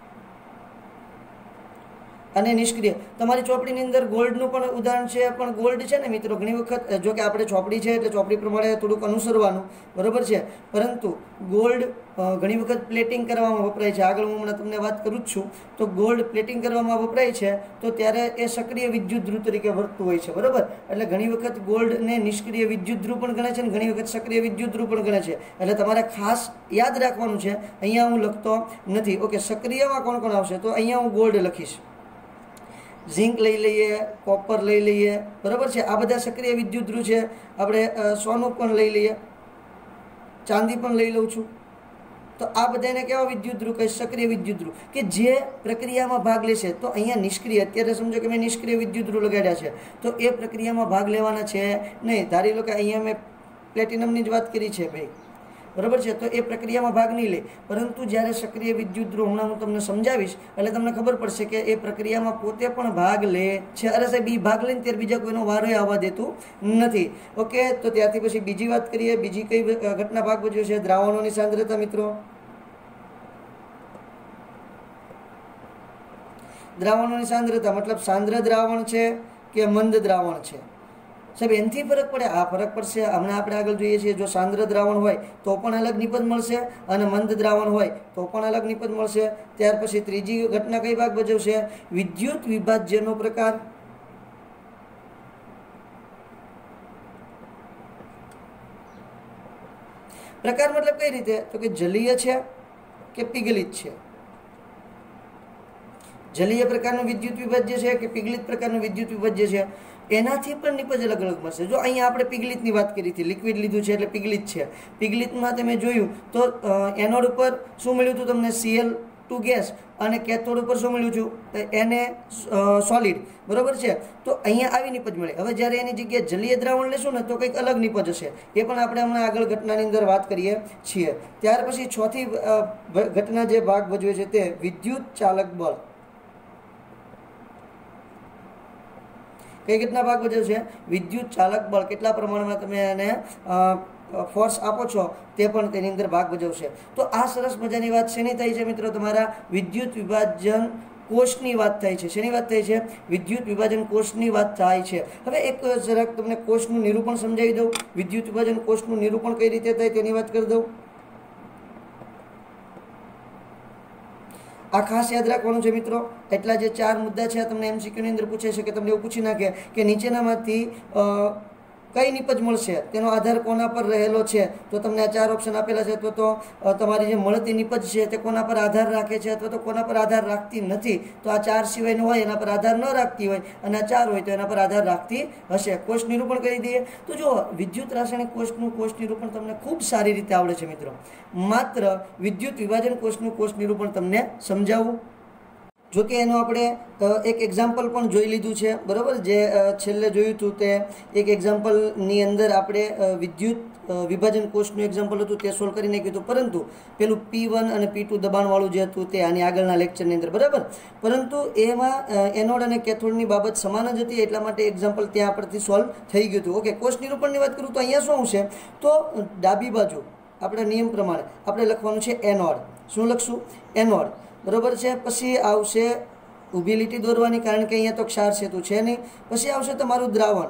અને નિષ્ક્રિય તમારી ચોપડીની અંદર ગોલ્ડનું પણ ઉદાહરણ છે. પણ ગોલ્ડ છે ને મિત્રો ઘણી વખત, જો કે આપણે ચોપડી છે એટલે ચોપડી પ્રમાણે થોડુંક અનુસરવાનું, બરોબર છે, પરંતુ ગોલ્ડ ઘણી વખત પ્લેટિંગ કરવામાં વપરાય છે. આગળ હું હમણાં તમને વાત કરું જ છું. તો ગોલ્ડ પ્લેટિંગ કરવામાં વપરાય છે તો ત્યારે એ સક્રિય વિદ્યુત ધ્રુવ તરીકે વર્તતું હોય છે, બરોબર. એટલે ઘણી વખત ગોલ્ડને નિષ્ક્રિય વિદ્યુત ધ્રુવ પણ ગણે છે અને ઘણી વખત સક્રિય વિદ્યુત ધ્રુવ પણ ગણે છે. એટલે તમારે ખાસ યાદ રાખવાનું છે. અહીંયા હું લખતો નથી. ઓકે, સક્રિયમાં કોણ કોણ આવશે તો અહીંયા હું ગોલ્ડ લખીશ. ઝીંક લઈ લઈએ, કોપર લઈ લઈએ, બરાબર છે. આ બધા સક્રિય વિદ્યુત ધ્રુવ છે. આપણે સોનું પણ લઈ લઈએ, ચાંદી પણ લઈ લઉં છું. તો આ બધાને કેવા વિદ્યુત ધ્રુવ કહે? સક્રિય વિદ્યુત ધ્રુવ, કે જે પ્રક્રિયામાં ભાગ લેશે. તો અહીંયા નિષ્ક્રિય, અત્યારે સમજો કે મેં નિષ્ક્રિય વિદ્યુત ધ્રુવ લગાડ્યા છે તો એ પ્રક્રિયામાં ભાગ લેવાના છે નહીં. ધારી લો કે અહીંયા મેં પ્લેટિનમની જ વાત કરી છે ભાઈ, બરાબર છે, તો એ પ્રક્રિયામાં ભાગ નહીં લે. પરંતુ જ્યારે સક્રિય વિદ્યુત ધ્રુવ, હમણાં હું તમને સમજાવીશ એટલે તમને ખબર પડશે કે એ પ્રક્રિયામાં પોતે પણ ભાગ લે છે. અરે સાહેબ, એ ભાગ લઈને ત્યારે બીજા કોઈનો વારો આવવા દેતું નથી. ઓકે, તો ત્યારથી પછી બીજી વાત કરીએ. બીજી કઈ ઘટના ભાગ ભજવે છે? દ્રાવણોની સાંદ્રતા મિત્રો. દ્રાવણોની સાંદ્રતા મતલબ સાંદ્ર દ્રાવણ છે કે મંદ દ્રાવણ છે? સાહેબ એનાથી ફરક પડે? આ ફરક પડશે. હમણાં આપણે આગળ જોઈએ છીએ. જો સાંદ્ર દ્રાવણ હોય તો પણ અલગ નિપજ મળશે, અને મંદ દ્રાવણ હોય તો પણ અલગ નિપજ મળશે. ત્યાર પછી ત્રીજી ઘટના કઈ ભાગ ભજવશે? વિદ્યુત વિભાજ્યનો પ્રકાર. પ્રકાર મતલબ કઈ રીતે? તો કે જલીય છે કે પિગલિત છે. જલીય પ્રકારનું વિદ્યુત વિભાજ્ય છે કે પિગલિત પ્રકારનું વિદ્યુત વિભાજ્ય છે, એનાથી પણ નિપજ અલગ અલગ મળશે. જો અહીંયા આપણે પિગલિતની વાત કરી હતી, લિક્વિડ લીધું છે એટલે પિગલિત છે. પિગલિતમાં તમે જોયું તો એનોડ ઉપર શું મળ્યું હતું તમને? સીએલ ટુ ગેસ, અને કેથોડ ઉપર શું મળ્યું છું? એને સોલિડ, બરોબર છે. તો અહીંયા આવી નિપજ મળે. હવે જ્યારે એની જગ્યાએ જલીય દ્રાવણ લેશું ને તો કંઈક અલગ નિપજ હશે. એ પણ આપણે હમણાં આગળ ઘટનાની અંદર વાત કરીએ છીએ. ત્યાર પછી ચોથી ઘટના જે ભાગ ભજવે છે તે વિદ્યુત ચાલક બળ. કઈ ઘટના ભાગ ભજવે છે? વિદ્યુત ચાલક બળ. કેટલા પ્રમાણમાં તમે એને ફોર્સ આપો છો તે પણ તેની અંદર ભાગ ભજવશે. તો આ સરસ મજાની વાત શેની થઈ છે મિત્રો? તમારા વિદ્યુત વિભાજન કોષની વાત થાય છે. શેની વાત થાય છે? વિદ્યુત વિભાજન કોષની વાત થાય છે. હવે એક જરાક તમને કોષનું નિરૂપણ સમજાવી દઉં. વિદ્યુત વિભાજન કોષનું નિરૂપણ કઈ રીતે થાય તેની વાત કરી દઉં. આ ખાસ યાદ રાખવાનું છે મિત્રો. એટલા જે ચાર મુદ્દા છે તમને એમસીક્યુની અંદર પૂછે છે કે તમને એવું પૂછી નાખે કે નીચેનામાંથી કઈ નિપજ મળશે તેનો આધાર કોના પર રહેલો છે, તો તમને આ ચાર ઓપ્શન આપેલા છે. અથવા તો તમારી જે મળતી નિપજ છે તે કોના પર આધાર રાખે છે અથવા તો કોના પર આધાર રાખતી નથી. તો આ ચાર સિવાયનો હોય એના પર આધાર ન રાખતી હોય અને આ ચાર હોય તો એના પર આધાર રાખતી હશે. કોષ નિરૂપણ કરી દઈએ. તો જો વિદ્યુત રાસાયણિક કોષનું કોષ નિરૂપણ તમને ખૂબ સારી રીતે આવડે છે મિત્રો. માત્ર વિદ્યુત વિભાજન કોષનું કોષ નિરૂપણ તમને સમજાવું. જો કે એનું આપણે એક એક્ઝામ્પલ પણ જોઈ લીધું છે, બરાબર. જે છેલ્લે જોયું હતું તે એક એક્ઝામ્પલની અંદર આપણે વિદ્યુત વિભાજન કોષનું એક્ઝામ્પલ હતું તે સોલ્વ કરી નાખ્યું હતું. પરંતુ પેલું પી વન અને પી ટુ દબાણવાળું જે હતું તે આની આગળના લેક્ચરની અંદર, બરાબર. પરંતુ એમાં એનોડ અને કેથોડની બાબત સમાન જ હતી, એટલા માટે એક્ઝામ્પલ ત્યાં પરથી સોલ્વ થઈ ગયું હતું. ઓકે, કોષ નિરૂપણની વાત કરું તો અહીંયા શું આવશે, તો ડાબી બાજુ આપણે નિયમ પ્રમાણે આપણે લખવાનું છે એનોડ. શું લખશું? એનોડ, બરાબર છે. પછી આવશે ઊભી લીટી દોરવાની, કારણ કે અહીંયા તો ક્ષાર સેતુ છે નહીં. પછી આવશે તમારું દ્રાવણ,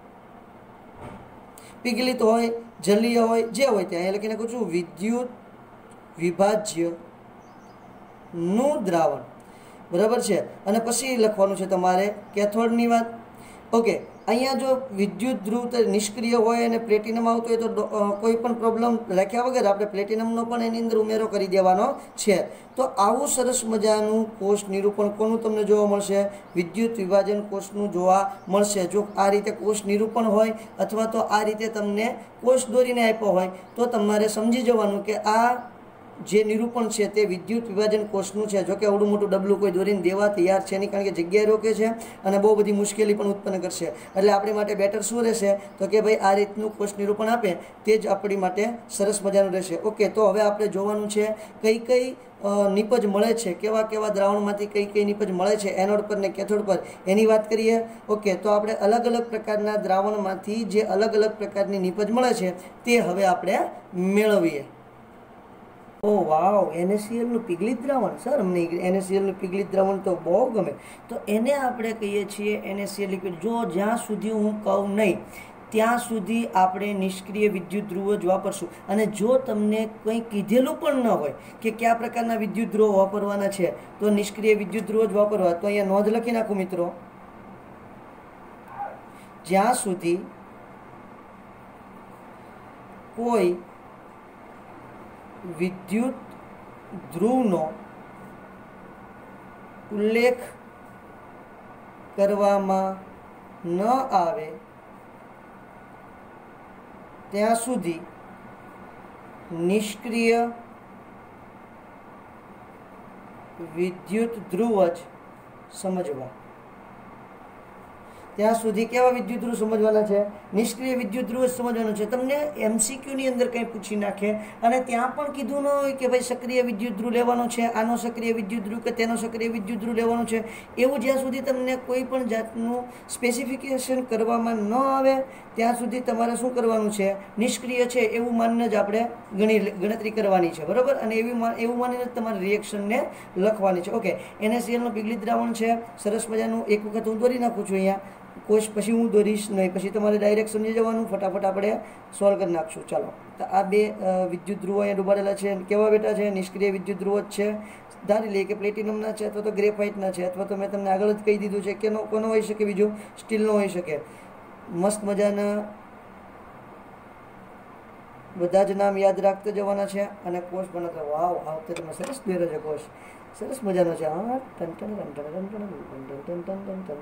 પીગલિત હોય, જલીય હોય, જે હોય ત્યાં. અહીંયા લખી નાખું છું વિદ્યુત વિભાજ્ય નું દ્રાવણ, બરાબર છે. અને પછી લખવાનું છે તમારે કેથોડની વાત. ઓકે, અહીંયા જો વિદ્યુત ધ્રુવ નિષ્ક્રિય હોય અને પ્લેટિનમ આવતું હોય તો કોઈ પણ પ્રોબ્લેમ રાખ્યા વગર આપણે પ્લેટિનમનો પણ એની અંદર ઉમેરો કરી દેવાનો છે. તો આવું સરસ મજાનું કોષ નિરૂપણ કોનું તમને જોવા મળશે? વિદ્યુત વિભાજન કોષનું જોવા મળશે. જો આ રીતે કોષ નિરૂપણ હોય અથવા તો આ રીતે તમને કોષ દોરીને આપ્યો હોય તો તમારે સમજી જવાનું કે આ જે નિરૂપણ છે તે વિદ્યુત વિભાજન કોષનું છે. જોકે આવડું મોટું ડબલું કોઈ દોરીને દેવા તૈયાર છે નહીં, કારણ કે જગ્યાએ રોકે છે અને બહુ બધી મુશ્કેલી પણ ઉત્પન્ન કરશે. એટલે આપણી માટે બેટર શું રહેશે તો કે ભાઈ આ રીતનું કોષ નિરૂપણ આપે તે જ આપણી માટે સરસ મજાનું રહેશે. ઓકે, તો હવે આપણે જોવાનું છે કઈ કઈ નિપજ મળે છે, કેવા કેવા દ્રાવણમાંથી કઈ કઈ નિપજ મળે છે એનોડ પર ને કેથોડ પર, એની વાત કરીએ. ઓકે, તો આપણે અલગ અલગ પ્રકારના દ્રાવણમાંથી જે અલગ અલગ પ્રકારની નિપજ મળે છે તે હવે આપણે મેળવીએ. ઓ વાવ, એનએસીએલનું પીગલિત દ્રાવણ. સર અમને એનએસીએલનું પીગલિત દ્રાવણ તો બહુ ગમે. તો એને આપણે કહીએ છીએ એનએસીએલ લિક્વિડ. જો જ્યાં સુધી હું કહું નહીં ત્યાં સુધી આપણે નિષ્ક્રિય વિદ્યુત ધ્રુવો જ વાપરશું. અને જો તમને કંઈ કીધેલું પણ ન હોય કે કયા પ્રકારના વિદ્યુત ધ્રુવો વાપરવાના છે તો નિષ્ક્રિય વિદ્યુત ધ્રુવો જ વાપરવા. તો અહીંયા નોંધ લખી નાખું મિત્રો, જ્યાં સુધી કોઈ વિદ્યુત ધ્રુવનો ઉલ્લેખ કરવામાં ન આવે ત્યાં સુધી નિષ્ક્રિય વિદ્યુત ધ્રુવ જ સમજવા. ત્યાં સુધી કેવા વિદ્યુત ધ્રુવ સમજવાના છે? નિષ્ક્રિય વિદ્યુત ધ્રુવ જ સમજવાનું છે. તમને એમસીક્યુની અંદર કંઈ પૂછી નાખે અને ત્યાં પણ કીધું ન હોય કે ભાઈ સક્રિય વિદ્યુત ધ્રુવ લેવાનો છે, આનો સક્રિય વિદ્યુત ધ્રુવ કે તેનો સક્રિય વિદ્યુત ધ્રુવ લેવાનો છે, એવું જ્યાં સુધી તમને કોઈ પણ જાતનું સ્પેસિફિકેશન કરવામાં ન આવે ત્યાં સુધી તમારે શું કરવાનું છે? નિષ્ક્રિય છે એવું માનીને જ આપણે ગણી ગણતરી કરવાની છે, બરાબર. અને એવી એવું માનીને જ તમારે રિએક્શનને લખવાની છે. ઓકે, એનએસીએલનું પીગલિત દ્રાવણ છે, સરસ મજાનું. એક વખત હું દોરી નાખું છું અહીંયા કોષ, પછી હું દોરીશ નહીં, પછી તમારે ડાયરેક્ટ સમજી જવાનું. ફટાફટ આપણે સોલ્વ કરી નાખશું. ચાલો, તો આ બે વિદ્યુત ધ્રુવો અહીંયા ડૂબાડેલા છે. કેવા બેટા છે? નિષ્ક્રિય વિદ્યુત ધ્રુવો જ છે. ધારી લઈએ કે પ્લેટિનમના છે અથવા તો ગ્રેફાઇટના છે, અથવા તો મેં તમને આગળ જ કહી દીધું છે કે કોનો હોઈ શકે, બીજું સ્ટીલનો હોઈ શકે. મસ્ત મજાના બધા જ નામ યાદ રાખતા જવાના છે અને કોષ બનાવતા. વાવ, આ વખતે તમે સરસ દોર્યો છે કોષ, સરસ મજાનો છે. હા, ton ton ton ton ton ton ton ton ton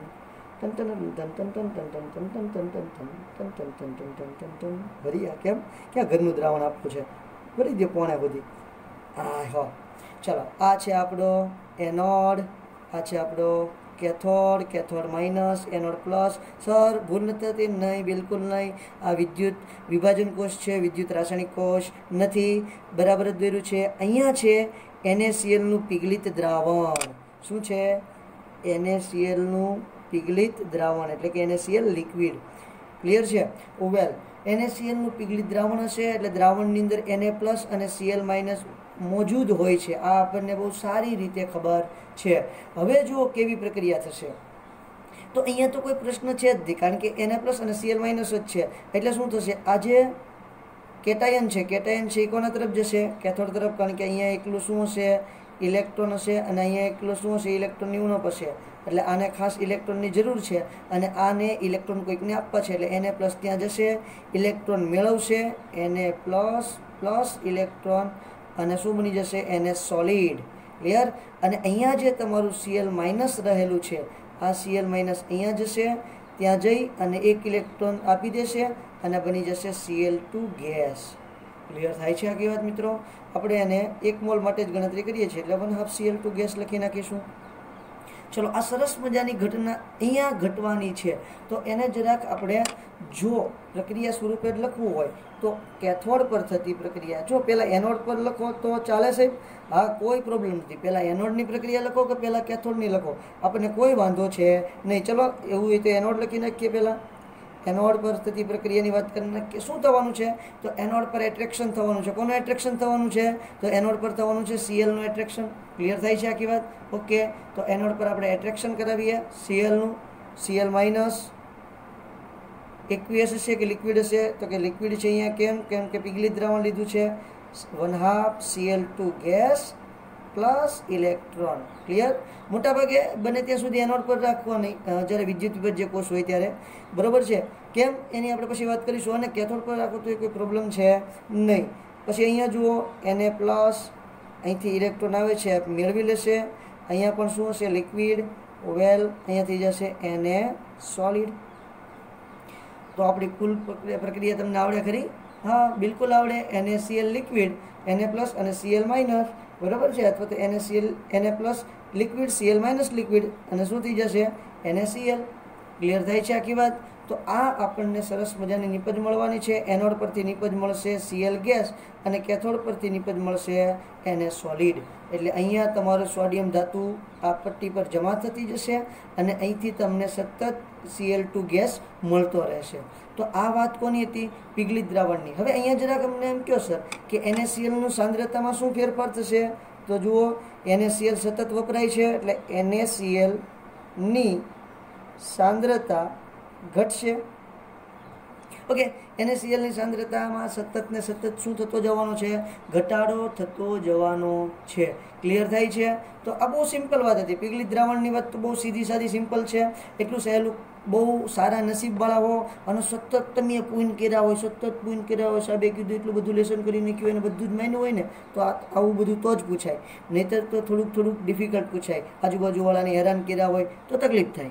ton ton ભરી. આ કેમ ક્યાં ઘરનું દ્રાવણ આપવું છે? ભરી દે પોણે બધી. હા હો, ચાલો. આ છે આપણો એનોડ, આ છે આપણો cathode, cathode minus, anode plus. Sir ભૂલ નથી થતી? નહીં, બિલકુલ નહીં. આ વિદ્યુત વિભાજન કોષ છે, વિદ્યુત રાસાયણિક કોષ નથી. બરાબર જ દોર્યું છે. અહીંયા છે એનએસીએલનું પીગલિત દ્રાવણ. શું છે? એનએસીએલનું પીગલિત દ્રાવણ એટલે કે એનએસીએલ લિક્વિડ. ક્લિયર છે? વેલ, એનએસીએલનું પીગલિત દ્રાવણ હશે એટલે દ્રાવણની અંદર Na પ્લસ અને Cl માઇનસ મોજૂદ હોય છે. આ આપણને બહુ સારી રીતે ખબર છે. હવે જુઓ કેવી પ્રક્રિયા થશે. તો અહીંયા તો કોઈ પ્રશ્ન છે જ નહીં, કારણ કે Na પ્લસ અને Cl માઇનસ જ છે. એટલે શું થશે? આ જે કેટાયન છે કેટાયન છે એ કોના તરફ જશે? કેથોડ તરફ, કારણ કે અહીંયા એકલું શું હશે? ઇલેક્ટ્રોન હશે અને અહીંયા એકલો શું હશે, ઇલેક્ટ્રોનની ઉણપ હશે, એટલે આને ખાસ ઇલેક્ટ્રોનની જરૂર છે અને આને ઇલેક્ટ્રોન કોઈકને આપવા છે એટલે એને પ્લસ ત્યાં જશે, ઇલેક્ટ્રોન મેળવશે, એને પ્લસ પ્લસ ઇલેક્ટ્રોન અને શું બની જશે, એને સોલિડ. ક્લિયર. અને અહીંયા જે તમારું સીએલ માઇનસ રહેલું છે, આ સીએલ માઇનસ અહીંયા જશે, ત્યાં જઈ અને એક ઇલેક્ટ્રોન આપી દેશે અને બની જશે સીએલ ટુ ગેસ. ક્લિયર થાય છે આખી વાત મિત્રો? આપણે એને એક મોલ માટે જ ગણતરી કરીએ છીએ એટલે one half CL two gas લખી નાખીશું. ચલો, આ સરસ મજાની ઘટના અહીંયા ઘટવાની છે તો એને જરાક આપણે જો પ્રક્રિયા સ્વરૂપે જ લખવું હોય તો કેથોડ પર થતી પ્રક્રિયા, જો પહેલાં એનોડ પર લખો તો ચાલે સાહેબ? હા, કોઈ પ્રોબ્લેમ નથી. પહેલાં એનોડની પ્રક્રિયા લખો કે પહેલાં કેથોડની લખો, આપણને કોઈ વાંધો છે નહીં. ચલો, એવું હોય તો એનોડ લખી નાખીએ. પહેલાં એનોડ પર થતી પ્રક્રિયાની વાત કરી નાખીએ. શું થવાનું છે તો એનોડ પર એટ્રેક્શન થવાનું છે. કોનું એટ્રેક્શન થવાનું છે તો એનોડ પર થવાનું છે સીએલનું એટ્રેક્શન. ક્લિયર થાય છે આખી વાત? ઓકે, તો એનોડ પર આપણે એટ્રેક્શન કરાવીએ સીએલનું. સીએલ માઇનસ એકવીએસ હશે કે લિક્વિડ હશે તો કે લિક્વિડ છે અહીંયા. કેમ? કેમ કે પીગલિત દ્રાવણ લીધું છે. One half CL two gas plus electron. Clear? મોટાભાગે બને ત્યાં સુધી એનોડ પર રાખવાની જ્યારે વિદ્યુત વિભાજ્ય કોષ હોય ત્યારે. બરાબર છે? કેમ એની આપણે પછી વાત કરીશું. અને કેથોડ પર રાખો તો એ કોઈ પ્રોબ્લેમ છે નહીં. પછી અહીંયા જુઓ, એને પ્લસ અહીંથી ઇલેક્ટ્રોન આવે છે મેળવી લેશે. અહીંયા પણ શું હશે? લિક્વિડ. વેલ, અહીંયા થઈ જશે એને સોલિડ. તો આપણી કુલ પ્રક્રિયા તમને આવડે ખરી? હા, બિલકુલ આવડે. એનએસીએલ લિક્વિડ, એને પ્લસ અને સીએલ માઇનસ. બરાબર છે? અથવા તો NACL NA plus liquid, CL minus liquid અને શું થઈ જશે? એનએસીએલ. ક્લિયર થાય છે આખી વાત? તો આ આપણને સરસ મજાની નિપજ મળવાની છે. એનોડ પરથી નિપજ મળશે સીએલ ગેસ અને કેથોડ પરથી નિપજ મળશે એને સોલિડ. એટલે અહીંયા તમારું સોડિયમ ધાતુ આ પટ્ટી પર જમા થતી જશે અને અહીંથી તમને સતત સીએલ ટુ ગેસ મળતો રહેશે. તો આ વાત કોની હતી? પીગલિત દ્રાવણની. હવે અહીંયા જરાક અમને એમ કહો સર કે એનએસીએલનું સાંદ્રતામાં શું ફેરફાર થશે? તો જુઓ, એનએસીએલ સતત વપરાય છે એટલે એનએસીએલની સાંદ્રતા ઘટશે. ઓકે, એનએસીએલની સાંદ્રતામાં સતત ને સતત શું થતો જવાનો છે? ઘટાડો થતો જવાનો છે. ક્લિયર થાય છે? તો આ બહુ સિમ્પલ વાત હતી. પીગલિત દ્રાવણની વાત તો બહુ સીધી સાદી સિમ્પલ છે. એટલું સહેલું. બહુ સારા નસીબવાળા હો અને સતત તમે પૂન કર્યા હોય, સતત પૂન કર્યા હોય, સાહેબે કીધું એટલું બધું લેસન કરી નાખ્યું હોય ને બધું જ માન્યું હોય ને તો આવું બધું તો જ પૂછાય. નહીંતર તો થોડુંક થોડુંક ડિફિકલ્ટ પૂછાય. આજુબાજુવાળાને હેરાન કર્યા હોય તો તકલીફ થાય.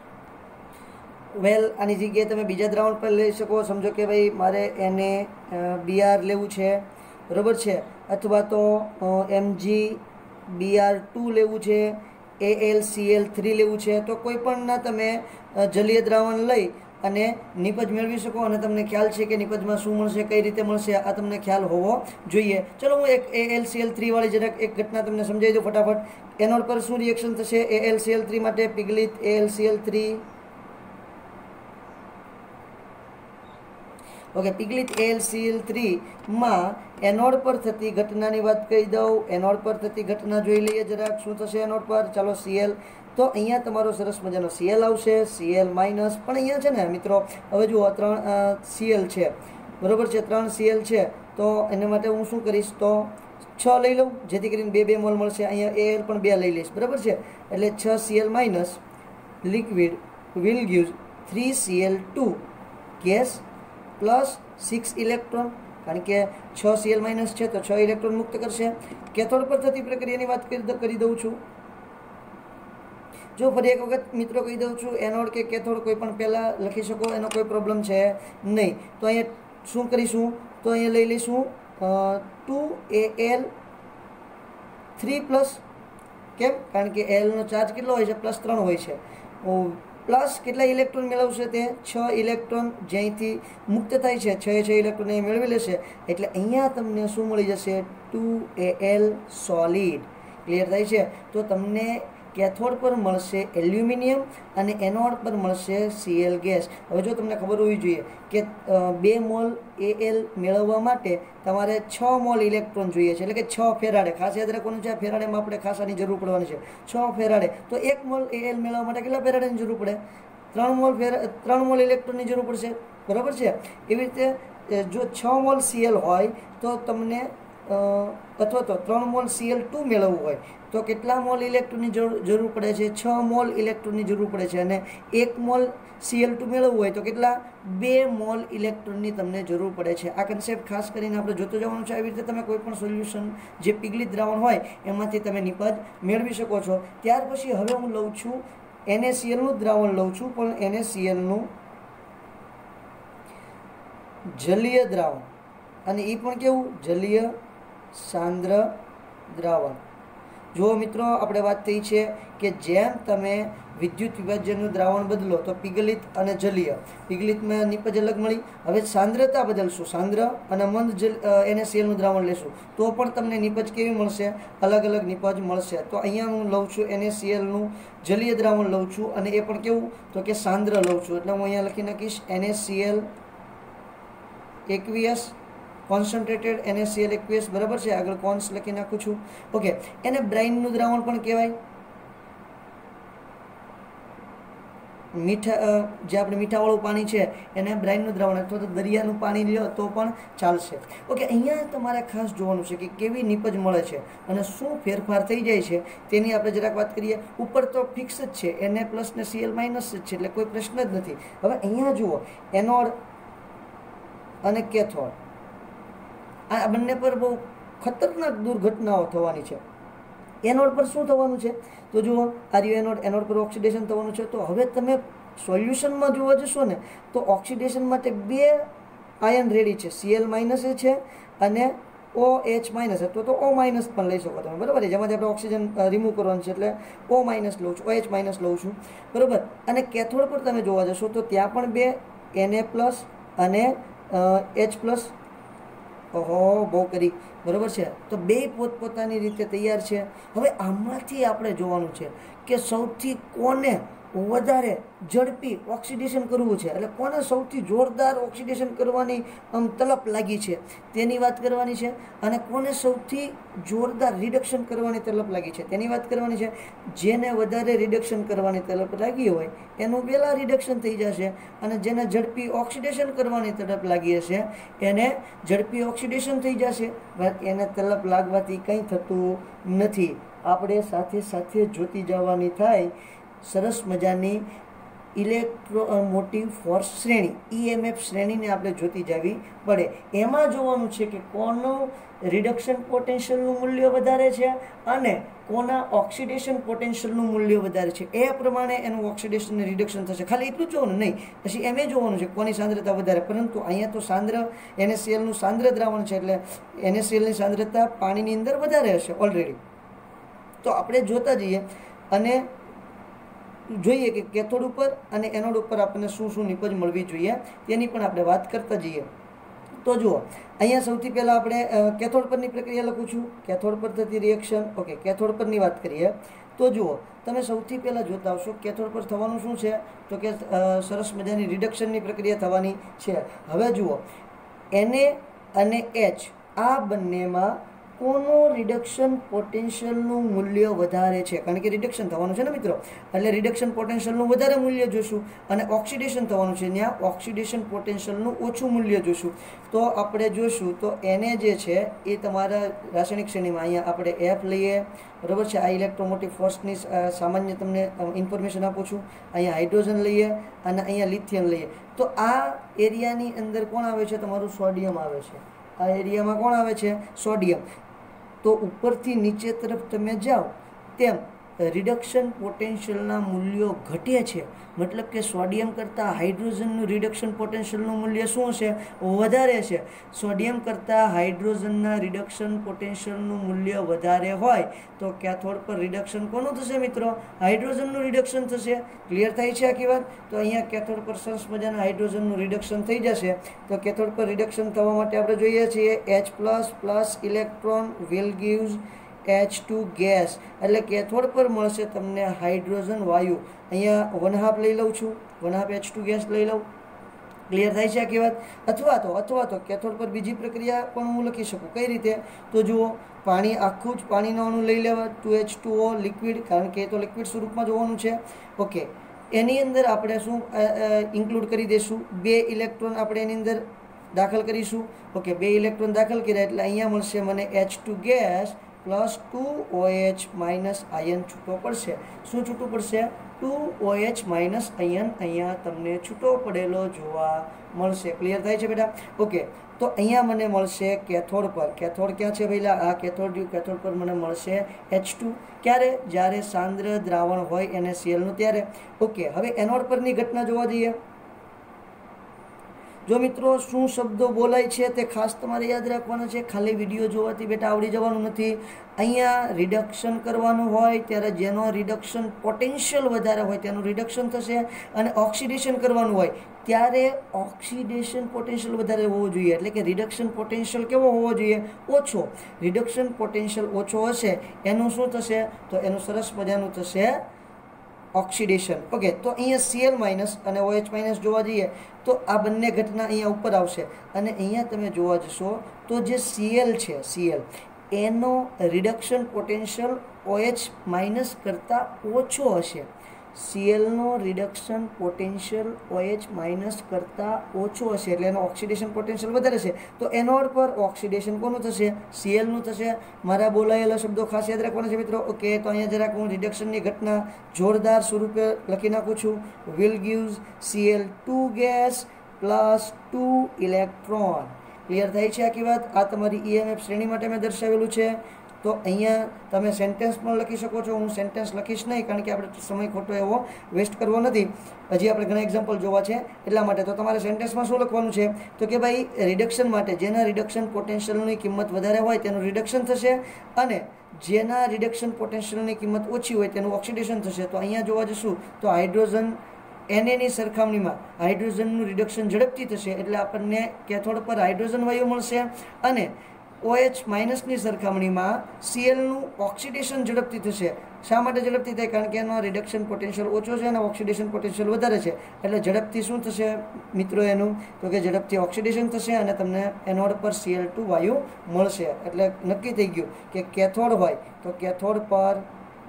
વેલ, આની જગ્યાએ તમે બીજા દ્રાવણ પર લઈ શકો. સમજો કે ભાઈ મારે એને બીઆર લેવું છે, બરાબર છે, અથવા તો એમજી બીઆર ટુ લેવું છે, એએલ સીએલ થ્રી લેવું છે. તો કોઈ પણના તમે જલીય દ્રાવણ લઈ અને નિપજ મેળવી શકો અને તમને ખ્યાલ છે કે નિપજમાં શું મળશે, કઈ રીતે મળશે, આ તમને ખ્યાલ હોવો જોઈએ. ચલો, હું એક એએલ સીએલ થ્રી વાળી જરાક એક ઘટના તમને સમજાવી દઉં ફટાફટ. એનોડ પર શું રિએક્શન થશે? એએલ સીએલ થ્રી માટે પીગલિત એએલ સીએલ થ્રી. ઓકે, પીગલિત એએલ સીએલ થ્રી માં એનોડ પર થતી ઘટનાની વાત કહી દઉં. એનોડ પર થતી ઘટના જોઈ લઈએ જરાક. શું થશે એનોડ પર? ચાલો, સીએલ. તો અહીંયા તમારો સરસ મજાનો સીએલ આવશે, સીએલ માઇનસ. પણ અહીંયા છે ને મિત્રો, હવે જુઓ, ત્રણ સીએલ છે, બરાબર છે? ત્રણ સીએલ છે તો એના માટે હું શું કરીશ તો છ લઈ લઉં જેથી કરીને બે બે મોલ મળશે. અહીંયા એએલ પણ બે લઈ લઈશ, બરાબર છે? એટલે છ CL minus liquid will give three CL two gas plus six electron. કારણ કે છ સીએલ માઇનસ છે તો છ ઇલેક્ટ્રોન મુક્ત કરશે. કેથોડ પર થતી પ્રક્રિયાની વાત કરી દઉં છું. જો ફરી એક વખત મિત્રો કહી દઉં છું, એનોડ કે કેથોડ કોઈ પણ પહેલાં લખી શકો, એનો કોઈ પ્રોબ્લેમ છે નહીં. તો અહીંયા શું કરીશું તો અહીંયા લઈ લઈશું two A L three plus. કેમ? કારણ કે એલનો ચાર્જ કેટલો હોય છે? પ્લસ ત્રણ હોય છે. પ્લસ કેટલા ઇલેક્ટ્રોન મેળવશે? તે છ ઇલેક્ટ્રોન જ્યાંથી મુક્ત થાય છે, છ એ છ ઇલેક્ટ્રોન એ મેળવી લેશે. એટલે અહીંયા તમને શું મળી જશે? Two A L solid. Clear થાય છે? તો તમને કેથોડ પર મળશે એલ્યુમિનિયમ અને એનોડ પર મળશે સીએલ ગેસ. હવે જો તમને ખબર હોવી જોઈએ કે બે મોલ એએલ મેળવવા માટે તમારે છ મોલ ઇલેક્ટ્રોન જોઈએ છે, એટલે કે છ ફેરાડે. ખાસ યાદ રાખવાનું છે, આ ફેરાડેમાં આપણે ખાસ આની જરૂર પડવાની છે. છ ફેરાડે. તો એક મોલ એએલ મેળવવા માટે કેટલા ફેરાડેની જરૂર પડે? ત્રણ મોલ ફેરા ત્રણ મોલ ઇલેક્ટ્રોનની જરૂર પડશે, બરાબર છે? એવી રીતે જો છ મોલ સીએલ હોય તો તમને અથવા તો ત્રણ મોલ સી એલ ટુ મેળવવું હોય તો કેટલા મોલ ઇલેક્ટ્રોનની જરૂર પડે છે? છ મોલ ઇલેક્ટ્રોનની જરૂર પડે છે. અને એક મોલ સી એલ ટુ મેળવવું હોય તો કેટલા? બે મોલ ઇલેક્ટ્રોનની તમને જરૂર પડે છે. આ કન્સેપ્ટ ખાસ કરીને આપણે જોતો જવાનું છે. આવી રીતે તમે કોઈ પણ સોલ્યુશન જે પીગળિત દ્રાવણ હોય એમાંથી તમે નિપજ મેળવી શકો છો. ત્યાર પછી હવે હું લઉં છું એન એ સી એલનું દ્રાવણ લઉં છું, પણ એન એ સી એલનું જલીય દ્રાવણ, અને એ પણ કેવું? જલીય સાંદ્ર દ્રાવણ. જો મિત્રો આપણે વાત થઈ છે કે જેમ તમે વિદ્યુત વિભાજનનું દ્રાવણ બદલો તો પીગલિત અને જલીય, પીગલિતમાં નિપજ અલગ મળી. હવે સાંદ્રતા બદલશું, સાંદ્ર અને મંદ જલ એન એ સી એલનું દ્રાવણ લેશું તો પણ તમને નિપજ કેવી મળશે? અલગ અલગ નિપજ મળશે. તો અહીંયા હું લઉં છું એન એ સી એલનું જલીય દ્રાવણ લઉં છું, અને એ પણ કેવું? તો કે સાંદ્ર લઉં છું. એટલે હું અહીંયા લખી નાખીશ N A C L aqueous, concentrated N A C L aqueous, બરાબર છે. આગળ કોન્સ લખી નાખું છું. ઓકે, એને બ્રાઇનનું દ્રાવણ પણ કહેવાય. મીઠા જે આપણે મીઠાવાળું પાણી છે એને બ્રાઇનનું દ્રાવણ અથવા તો દરિયાનું પાણી લ્યો તો પણ ચાલશે. ઓકે, અહીંયા તમારે ખાસ જોવાનું છે કે કેવી નિપજ મળે છે અને શું ફેરફાર થઈ જાય છે તેની આપણે જરાક વાત કરીએ. ઉપર તો ફિક્સ જ છે, એન એ પ્લસ ને સી એલ માઇનસ જ છે, એટલે કોઈ પ્રશ્ન જ નથી. હવે અહીંયા જુઓ, એનોડ અને કેથોડ, આ બંને પર બહુ ખતરનાક દુર્ઘટનાઓ થવાની છે. એનોડ પર શું થવાનું છે? તો જુઓ, આ રહ્યું એનોડ, એનોડ પર ઓક્સિડેશન થવાનું છે. તો હવે તમે સોલ્યુશનમાં જોવા જશો ને તો ઓક્સિડેશન માટે બે આયન રેડી છે, સી એલ માઇનસ એ છે અને ઓ એચ માઇનસ, અથવા તો ઓ માઇનસ પણ લઈ શકો તમે, બરાબર છે. જેમાંથી આપણે ઓક્સિજન રિમૂવ કરવાનું છે એટલે ઓ માઇનસ લઉં છું, ઓ એચ માઇનસ લઉં છું, બરાબર. અને કેથોડ પર તમે જોવા જશો તો ત્યાં પણ બે એન એ પ્લસ અને એચ પ્લસ. ઓહો, બહુ કરી, બરાબર છે. તો બે પોતપોતાની રીતે તૈયાર છે. હવે આમાંથી આપણે જોવાનું છે કે સૌથી કોને વધારે ઝડપી ઓક્સિડેશન કરવું છે, એટલે કોને સૌથી જોરદાર ઓક્સિડેશન કરવાની આમ તલપ લાગી છે તેની વાત કરવાની છે, અને કોને સૌથી જોરદાર રિડક્શન કરવાની તલપ લાગી છે તેની વાત કરવાની છે. જેને વધારે રિડક્શન કરવાની તલપ લાગી હોય એનું પહેલાં રિડક્શન થઈ જશે, અને જેને ઝડપી ઓક્સિડેશન કરવાની તલપ લાગી હશે એને ઝડપી ઓક્સિડેશન થઈ જશે. એને તલપ લાગવાથી કંઈ થતું નથી. આપણે સાથે સાથે જોતી જવાની થાય સરસ મજાની ઇલેક્ટ્રોમોટિવ ફોર્સ શ્રેણી, ઈ એમ એફ શ્રેણીને આપણે જોતી જવી પડે. એમાં જોવાનું છે કે કોનું રિડક્શન પોટેન્શિયલનું મૂલ્ય વધારે છે અને કોના ઓક્સિડેશન પોટેન્શિયલનું મૂલ્ય વધારે છે. એ પ્રમાણે એનું ઓક્સિડેશન અને રિડક્શન થશે. ખાલી એટલું જ જોવાનું નહીં, પછી એમ એ જોવાનું છે કોની સાંદ્રતા વધારે. પરંતુ અહીંયા તો સાંદ્ર એન એ સી એલનું સાંદ્ર દ્રાવણ છે, એટલે એન એ સી એલની સાંદ્રતા પાણીની અંદર વધારે હશે ઓલરેડી. તો આપણે જોતા જઈએ અને જોઈએ કે કેથોડ ઉપર અને એનોડ ઉપર આપણને શું શું નિપજ મળવી જોઈએ તેની પણ આપણે વાત કરતા જઈએ. તો જુઓ, અહીંયા સૌથી પહેલાં આપણે કેથોડ પરની પ્રક્રિયા લખું છું, કેથોડ પર થતી રિએક્શન. ઓકે, કેથોડ પરની વાત કરીએ તો જુઓ, તમે સૌથી પહેલાં જોતા આવશો કેથોડ પર થવાનું શું છે તો કે સરસ મજાની રિડક્શનની પ્રક્રિયા થવાની છે. હવે જુઓ, Na અને H આ બંનેમાં કોનું રિડક્શન પોટેન્શિયલનું મૂલ્ય વધારે છે? કારણ કે રિડક્શન થવાનું છે ને મિત્રો, એટલે રિડક્શન પોટેન્શિયલનું વધારે મૂલ્ય જોશું, અને ઓક્સિડેશન થવાનું છે ત્યાં ઓક્સિડેશન પોટેન્શિયલનું ઓછું મૂલ્ય જોશું. તો આપણે જોશું તો એને જે છે એ તમારા રાસાયણિક શ્રેણીમાં અહીંયા આપણે એફ લઈએ, બરાબર છે. આ ઇલેક્ટ્રોમોટિવ ફોર્સની સામાન્ય તમને ઇન્ફોર્મેશન આપું છું. અહીંયા હાઇડ્રોજન લઈએ અને અહીંયા લિથિયમ લઈએ. તો આ એરિયાની અંદર કોણ આવે છે? તમારું સોડિયમ આવે છે. આ એરિયામાં કોણ આવે છે? સોડિયમ. તો ઉપરથી નીચે તરફ તમે જાઓ તેમ રિડક્શન પોટેન્શિયલના મૂલ્યો ઘટે છે. મતલબ કે સોડિયમ કરતાં હાઇડ્રોજનનું રિડક્શન પોટેન્શિયલનું મૂલ્ય શું હશે? વધારે છે. સોડિયમ કરતાં હાઇડ્રોજનના રિડક્શન પોટેન્શિયલનું મૂલ્ય વધારે હોય તો કેથોડ પર રિડક્શન કોનું થશે મિત્રો? હાઇડ્રોજનનું રિડક્શન થશે. ક્લિયર થાય છે આખી વાત? તો અહીંયા કેથોડ પર સરસ મજાના હાઇડ્રોજનનું રિડક્શન થઈ જશે. તો કેથોડ પર રિડક્શન થવા માટે આપણે જોઈએ છીએ H plus plus electron will gives H two gas, એટલે કેથોડ પર મળશે તમને હાઇડ્રોજન વાયુ. અહીંયા વન હાફ લઈ લઉં છું, one half H two gas લઈ લઉં. ક્લિયર થાય છે આખી વાત? અથવા તો અથવા તો કેથોડ પર બીજી પ્રક્રિયા પણ હું લખી શકું. કઈ રીતે? તો જુઓ, પાણી આખું જ પાણીનું અણુ લઈ લેવા, two H two O liquid, કારણ કે એ તો લિક્વિડ સ્વરૂપમાં જોવાનું છે. ઓકે, એની અંદર આપણે શું ઇન્ક્લુડ કરી દઈશું? બે ઇલેક્ટ્રોન આપણે એની અંદર દાખલ કરીશું. ઓકે, બે ઇલેક્ટ્રોન દાખલ કર્યા એટલે અહીંયા મળશે મને H two gas plus two OH minus ion છૂટો પડશે. શું છૂટું પડશે? ટુ ઓએચ માઇનસ આયન અહીંયા તમને છૂટો પડેલો જોવા મળશે. ક્લિયર થાય છે બેટા? ઓકે, તો અહીંયા મને મળશે કેથોડ પર. કેથોડ ક્યાં છે પહેલાં? આ કેથોડ ડ્યુ કેથોડ પર મને મળશે એચ ટુ. ક્યારે? જ્યારે સાંદ્ર દ્રાવણ હોય એને સીએલનું ત્યારે. ઓકે, હવે એનોડ પરની ઘટના જોવા જઈએ. જો મિત્રો શું શબ્દો બોલાય છે તે ખાસ તમારે યાદ રાખવાના છે. ખાલી વિડીયો જોવાથી બેટા આવડી જવાનું નથી. અહીંયા રિડક્શન કરવાનું હોય ત્યારે જેનો રિડક્શન પોટેન્શિયલ વધારે હોય તેનું રિડક્શન થશે, અને ઓક્સિડેશન કરવાનું હોય ત્યારે ઓક્સિડેશન પોટેન્શિયલ વધારે હોવો જોઈએ. એટલે કે રિડક્શન પોટેન્શિયલ કેવો હોવો જોઈએ? ઓછો. રિડક્શન પોટેન્શિયલ ઓછો હશે એનું શું થશે? તો એનું સરસ મજાનું થશે ઓક્સિડેશન. ઓકે, તો અહીંયા સીએલ માઇનસ અને ઓએચ માઇનસ જોવા જઈએ તો આ બંને ઘટના અહીંયા ઉપર આવશે, અને અહીંયા તમે જોવા જશો તો જે સીએલ છે, સીએલ એનો રિડક્શન પોટેન્શિયલ ઓએચ માઇનસ કરતાં ઓછો હશે. સીએલનો રિડક્શન પોટેન્શિયલ ઓએચ માઇનસ કરતાં ઓછો હશે એટલે એનો ઓક્સિડેશન પોટેન્શિયલ વધારે છે. તો એનોડ પર ઓક્સિડેશન કોનું થશે? સીએલનું થશે. મારા બોલાયેલા શબ્દો ખાસ યાદ રાખવાના છે મિત્રો. ઓકે, તો અહીંયા જરાક હું રિડક્શનની ઘટના જોરદાર સ્વરૂપે લખી નાખું છું. Will gives CL two gas plus two electron. Clear થાય છે આખી વાત? આ તમારી ઈએમએફ શ્રેણી માટે મેં દર્શાવેલું છે. તો અહીંયા તમે સેન્ટેન્સ પણ લખી શકો છો. હું સેન્ટેન્સ લખીશ નહીં કારણ કે આપણે સમય ખોટો એવો વેસ્ટ કરવો નથી. હજી આપણે ઘણા એક્ઝામ્પલ જોવા છે એટલા માટે. તો તમારે સેન્ટેન્સમાં શું લખવાનું છે? તો કે ભાઈ રિડક્શન માટે જેના રિડક્શન પોટેન્શિયલની કિંમત વધારે હોય તેનું રિડક્શન થશે, અને જેના રિડક્શન પોટેન્શિયલની કિંમત ઓછી હોય તેનું ઓક્સિડેશન થશે. તો અહીંયા જોવા જશું તો હાઇડ્રોજન એનએની સરખામણીમાં હાઇડ્રોજનનું રિડક્શન ઝડપથી થશે એટલે આપણને કેથોડ પર હાઇડ્રોજન વાયુ મળશે, અને ઓએચ માઇનસની સરખામણીમાં સીએલનું ઓક્સિડેશન ઝડપથી થશે. શા માટે ઝડપથી થાય? કારણ કે એનો રિડક્શન પોટેન્શિયલ ઓછો છે અને ઓક્સિડેશન પોટેન્શિયલ વધારે છે. એટલે ઝડપથી શું થશે મિત્રો એનું? તો કે ઝડપથી ઓક્સિડેશન થશે અને તમને એનોડ પર સીએલ ટુ વાયુ મળશે. એટલે નક્કી થઈ ગયું કે કેથોડ હોય તો કેથોડ પર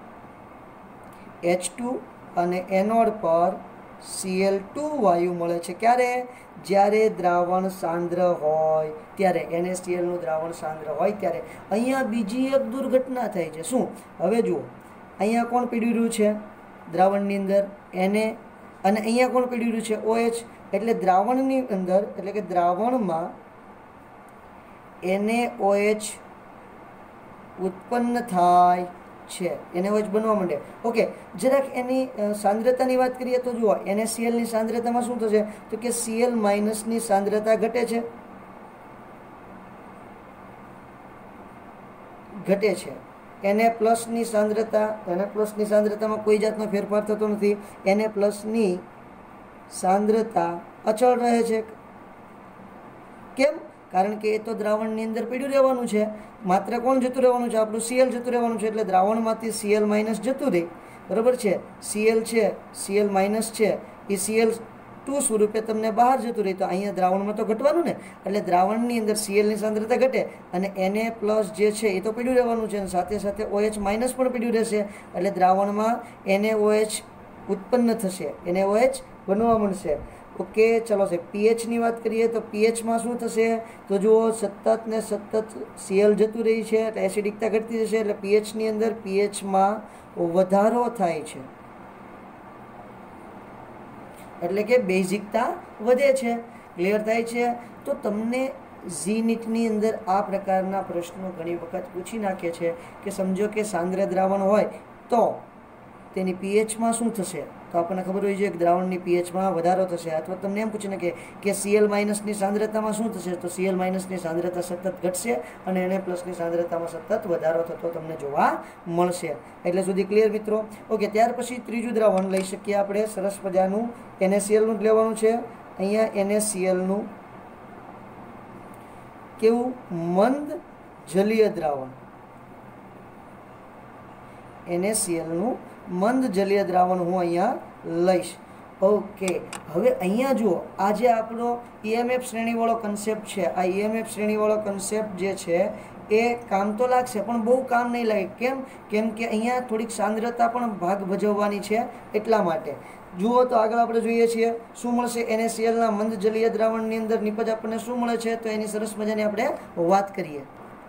એચ ટુ અને એનોડ પર સીએલ ટુ વાયુ મળે છે. ક્યારે? જ્યારે દ્રાવણ સાંદ્ર હોય ત્યારે. એનએસીએલનું દ્રાવણ સાંદ્ર હોય ત્યારે. અહીંયા બીજી એક દુર્ઘટના થાય છે. શું? હવે જુઓ, અહીંયા કોણ પીડી રહ્યું છે દ્રાવણની અંદર? એને. અને અહીંયા કોણ પીડી રહ્યું છે? ઓએચ. એટલે દ્રાવણની અંદર એટલે કે દ્રાવણમાં એને ઓએચ ઉત્પન્ન થાય છે, એને ઓએચ બનવા માંડે. ઓકે, જરાક એની સાંદ્રતાની વાત કરીએ તો જુઓ એનએસીએલની સાંદ્રતામાં શું થશે? તો કે સીએલ માઇનસની સાંદ્રતા ઘટે છે ઘટે છે એને પ્લસની સાંદ્રતા એને પ્લસની સાંદ્રતામાં કોઈ જાતનો ફેરફાર થતો નથી. એને પ્લસની સાંદ્રતા અચળ રહે છે. કેમ? કારણ કે એ તો દ્રાવણની અંદર પીડ્યું રહેવાનું છે. માત્ર કોણ જતું રહેવાનું છે? આપણું સીએલ જતું રહેવાનું છે. એટલે દ્રાવણમાંથી સીએલ માઇનસ જતું રહે. બરાબર છે? સીએલ છે, સીએલ માઇનસ છે, એ સીએલ ટુ સ્વરૂપે તમને બહાર જતું રહે. તો અહીંયા દ્રાવણમાં તો ઘટવાનું ને. એટલે દ્રાવણની અંદર સીએલની સાંદ્રતા ઘટે અને એને પ્લસ જે છે એ તો પીડ્યું રહેવાનું છે, અને સાથે સાથે ઓએચ માઇનસ પણ પીડ્યું રહેશે. એટલે દ્રાવણમાં એને ઓએચ ઉત્પન્ન થશે, એને ઓએચ બનવા મળશે. ઓકે, ચલો સાહેબ પીએચની વાત કરીએ તો પીએચમાં શું થશે? તો જુઓ સતત ને સતત સીએલ જતું રહી છે એટલે એસિડિકતા ઘટતી જશે. એટલે પીએચની અંદર પીએચમાં વધારો થાય છે, એટલે કે બેઝિકતા વધે છે. ક્લિયર થાય છે? તો તમને ઝી નીટની અંદર આ પ્રકારના પ્રશ્નો ઘણી વખત પૂછી નાખે છે કે સમજો કે સાંદ્ર દ્રાવણ હોય તો તેની પીએચમાં શું થશે? તો આપણને ખબર હોય છે કે દ્રાવણની પીએચમાં વધારો થશે. અથવા તમને એમ પૂછીને કે કે સીએલ માઇનસની સાંદ્રતામાં શું થશે? તો સીએલ માઇનસની સાંદ્રતા સતત ઘટશે અને એને પ્લસની સાંદ્રતામાં સતત વધારો થતો તમને જોવા મળશે. એટલે સુધી ક્લિયર મિત્રો? ઓકે, ત્યાર પછી ત્રીજું દ્રાવણ લઈ શકીએ આપણે. સરસ મજાનું એનએસીએલનું જ લેવાનું છે. અહીંયા એનએસીએલનું કેવું? મંદ જલીય દ્રાવણ. એનએસીએલનું મંદ જલીય દ્રાવણ હું અહીંયા લઈશ. ઓકે, હવે અહીંયા જુઓ આ જે આપણો ઈએમએફ શ્રેણીવાળો કન્સેપ્ટ છે, આ ઈએમએફ શ્રેણીવાળો કન્સેપ્ટ જે છે એ કામ તો લાગશે પણ બહુ કામ નહીં લાગે. કેમ? કેમ કે અહીંયા થોડીક સાંદ્રતા પણ ભાગ ભજવવાની છે. એટલા માટે જુઓ તો આગળ આપણે જોઈએ છીએ શું મળશે, એનએસીએલના મંદ જલીય દ્રાવણની અંદર નિપજ આપણને શું મળે છે, તો એની સરસ મજાની આપણે વાત કરીએ.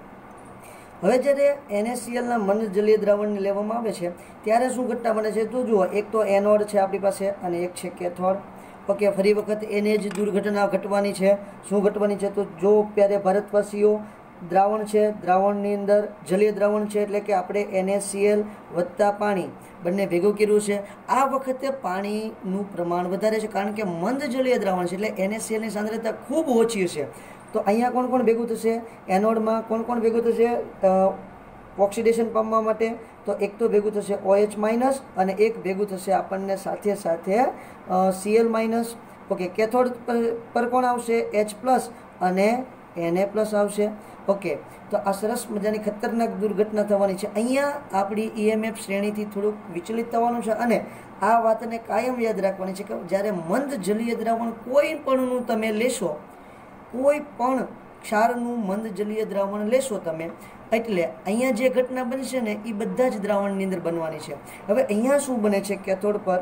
હવે જ્યારે એનએસીએલના મંદ જલીય દ્રાવણને લેવામાં આવે છે ત્યારે શું ઘટના બને છે, તો જુઓ એક તો એનોડ છે આપણી પાસે અને એક છે કેથોડ. ઓકે, ફરી વખત એને જ દુર્ઘટના ઘટવાની છે. શું ઘટવાની છે, તો જો ત્યારે ભારતવાસીઓ દ્રાવણ છે, દ્રાવણની અંદર જલીય દ્રાવણ છે એટલે કે આપણે એનએસીએલ વત્તા પાણી બંને ભેગું કર્યું છે. આ વખતે પાણીનું પ્રમાણ વધારે છે કારણ કે મંદ જલીય દ્રાવણ છે એટલે એનએસીએલની સાંદ્રતા ખૂબ ઓછી છે. તો અહીંયા કોણ કોણ ભેગું થશે, એનોડમાં કોણ કોણ ભેગું થશે ઓક્સિડેશન પામવા માટે, તો એક તો ભેગું થશે ઓએચ માઇનસ અને એક ભેગું થશે આપણને સાથે સાથે સીએલ માઇનસ. ઓકે, કેથોડ પર કોણ આવશે, એચ પ્લસ અને એને પ્લસ આવશે. ઓકે, તો આ સરસ મજાની ખતરનાક દુર્ઘટના થવાની છે. અહીંયા આપણી ઈએમએફ શ્રેણીથી થોડુંક વિચલિત થવાનું છે અને આ વાતને કાયમ યાદ રાખવાની છે કે જ્યારે મંદ જલીય દ્રાવણ કોઈ પણનું તમે લેશો, કોઈ પણ ક્ષારનું મંદ જલીય દ્રાવણ લેશો તમે, એટલે અહીંયા જે ઘટના બનશે ને એ બધા જ દ્રાવણની અંદર બનવાની છે. હવે અહીંયા શું બને છે કેથોડ પર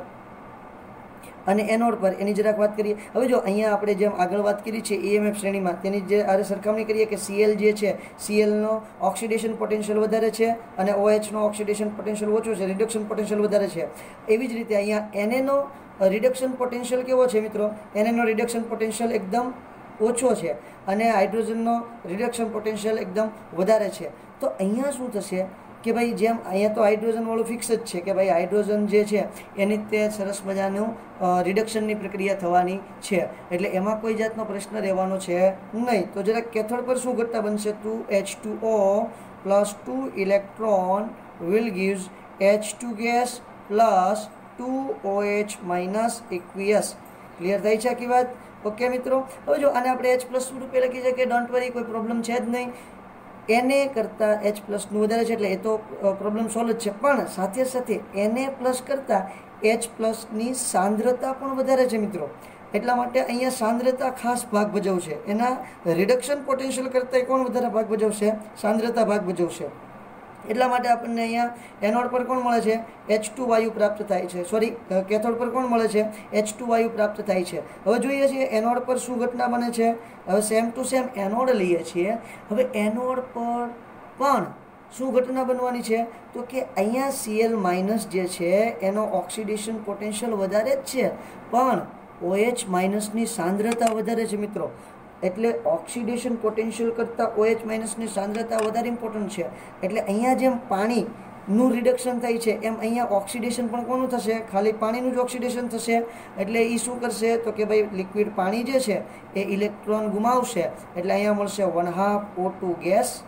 અને એનોડ પર, એની જરાક વાત કરીએ. હવે જો અહીંયા આપણે જેમ આગળ વાત કરી છે ઈએમએફ શ્રેણીમાં, તેની જે આરે સરખામણી કરીએ કે સીએલ જે છે, સીએલનો ઓક્સિડેશન પોટેન્શિયલ વધારે છે અને ઓએચનો ઓક્સિડેશન પોટેન્શિયલ ઓછો છે, રિડક્શન પોટેન્શિયલ વધારે છે. એવી જ રીતે અહીંયા એનએનો રિડક્શન પોટેન્શિયલ કેવો છે મિત્રો, એનએનો રિડક્શન પોટેન્શિયલ એકદમ ઓછો છે અને હાઇડ્રોજનનો રિડક્શન પોટેન્શિયલ એકદમ વધારે છે. તો અહીંયા શું થશે કે ભાઈ જેમ અહીંયા તો હાઇડ્રોજનવાળું ફિક્સ જ છે કે ભાઈ હાઇડ્રોજન જે છે એની તે સરસ મજાનું રિડક્શનની પ્રક્રિયા થવાની છે એટલે એમાં કોઈ જાતનો પ્રશ્ન રહેવાનો છે નહીં. તો જરાક કેથોડ પર શું ઘટના બનશે, two H two O plus two electron will gives H two gas plus two O H minus aqueous. Clear થઈ છે આખી વાત? ઓકે મિત્રો, હવે જો આને આપણે એચ પ્લસ રૂપે લખી છે કે ડોન્ટ વરી, કોઈ પ્રોબ્લેમ છે જ નહીં. એને કરતાં એચ પ્લસનું વધારે છે એટલે એ તો પ્રોબ્લેમ સોલ્વ જ છે, પણ સાથે સાથે એને પ્લસ કરતાં એચ પ્લસની સાંદ્રતા પણ વધારે છે મિત્રો. એટલા માટે અહીંયા સાંદ્રતા ખાસ ભાગ ભજવશે, એના રિડક્શન પોટેન્શિયલ કરતાં કોણ વધારે ભાગ ભજવશે, સાંદ્રતા ભાગ ભજવશે. એટલા માટે આપણને અહીંયા એનોડ પર કોણ મળે છે, એચ ટુ વાયુ પ્રાપ્ત થાય છે, સોરી કેથોડ પર કોણ મળે છે, એચ ટુ વાયુ પ્રાપ્ત થાય છે. હવે જોઈએ છીએ એનોડ પર શું ઘટના બને છે. હવે સેમ ટુ સેમ એનોડ લઈએ છીએ. હવે એનોડ પર પણ શું ઘટના બનવાની છે, તો કે અહીંયા સીએલ માઇનસ જે છે એનો ઓક્સિડેશન પોટેન્શિયલ વધારે જ છે, પણ ઓએચ માઇનસની સાંદ્રતા વધારે છે મિત્રો. એટલે ઓક્સિડેશન પોટેન્શિયલ કરતાં ઓએચ માઇનસની સાંદ્રતા વધારે ઇમ્પોર્ટન્ટ છે. એટલે અહીંયા જેમ પાણીનું રિડક્શન થાય છે એમ અહીંયા ઓક્સિડેશન પણ કોનું થશે, ખાલી પાણીનું જ ઓક્સિડેશન થશે. એટલે એ શું કરશે, તો કે ભાઈ લિક્વિડ પાણી જે છે એ ઇલેક્ટ્રોન ગુમાવશે એટલે અહીંયા મળશે one half O two gas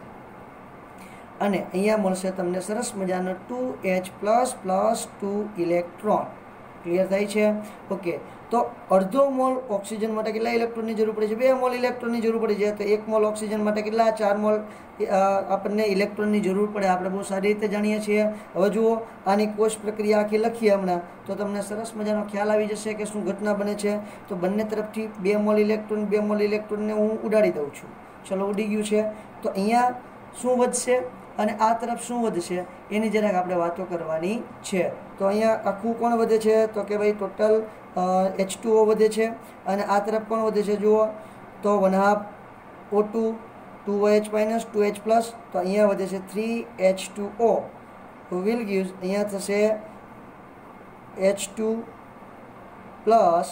અને અહીંયા મળશે તમને સરસ મજાનો two H plus plus two electron. Clear થાય છે? ઓકે, તો અડધો મોલ ઓક્સિજન માટે કેટલા ઇલેક્ટ્રોનની જરૂર પડે છે, બે મોલ ઇલેક્ટ્રોનની જરૂર પડે છે. તો એક મોલ ઓક્સિજન માટે કેટલા, ચાર મોલ આપણને ઇલેક્ટ્રોનની જરૂર પડે, આપણે બહુ સારી રીતે જાણીએ છીએ. હવે જુઓ આની કોષ પ્રક્રિયા આખી લખીએ હમણાં તો તમને સરસ મજાનો ખ્યાલ આવી જશે કે શું ઘટના બને છે. તો બંને તરફથી બે મોલ ઇલેક્ટ્રોન બે મોલ ઇલેક્ટ્રોનને હું ઉડાડી દઉં છું. ચલો, ઉડી ગયું છે. તો અહીંયા શું વધશે અને આ તરફ શું વધશે એની જરાક આપણે વાતો કરવાની છે. તો અહીંયા આખું કોણ વધે છે, તો કે ભાઈ ટોટલ એચ ટુ ઓ વધે છે અને આ તરફ કોણ વધે છે જુઓ તો one half O two, two H minus two H plus. તો અહીંયા વધે છે three H two O will gives અહીંયા થશે H two plus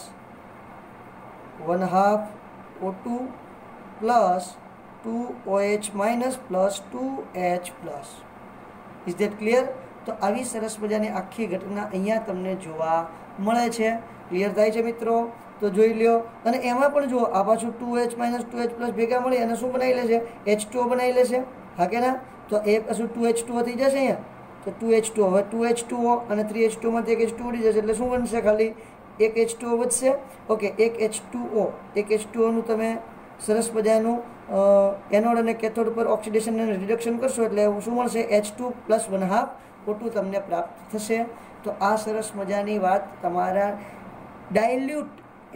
one half O two plus two O H minus plus two H plus. Is that clear? તો આવી સરસ મજાની આખી ઘટના અહીંયા તમને જોવા મળે છે. ક્લિયર થાય છે મિત્રો? તો જોઈ લ્યો. અને એમાં પણ જુઓ આ પાછું two H minus two H plus ભેગા મળી અને શું બનાવી લેશે, એચ ટુ ઓ બનાવી લેશે. હા કે ના? તો એ પાછું ટુ એચ ટુ ઓ થઈ જશે અહીંયા. તો ટુ એચ ટુ ઓ, હવે ટુ એચ ટુ ઓ અને થ્રી એચ ટુ ઓમાંથી એક એચ ટુ ઉડી જશે એટલે શું બનશે, ખાલી એક એચ ટુ ઓ વધશે. ઓકે, એક એચ ટુ ઓ, એક એચ ટુ ઓનું તમે સરસ મજાનું એનોડ અને કેથોડ પર ઓક્સિડેશન અને રિડક્શન કરશો એટલે શું મળશે, H two plus one half O two તમને પ્રાપ્ત થશે. તો આ સરસ મજાની વાત તમારા ડાયલ્યુટ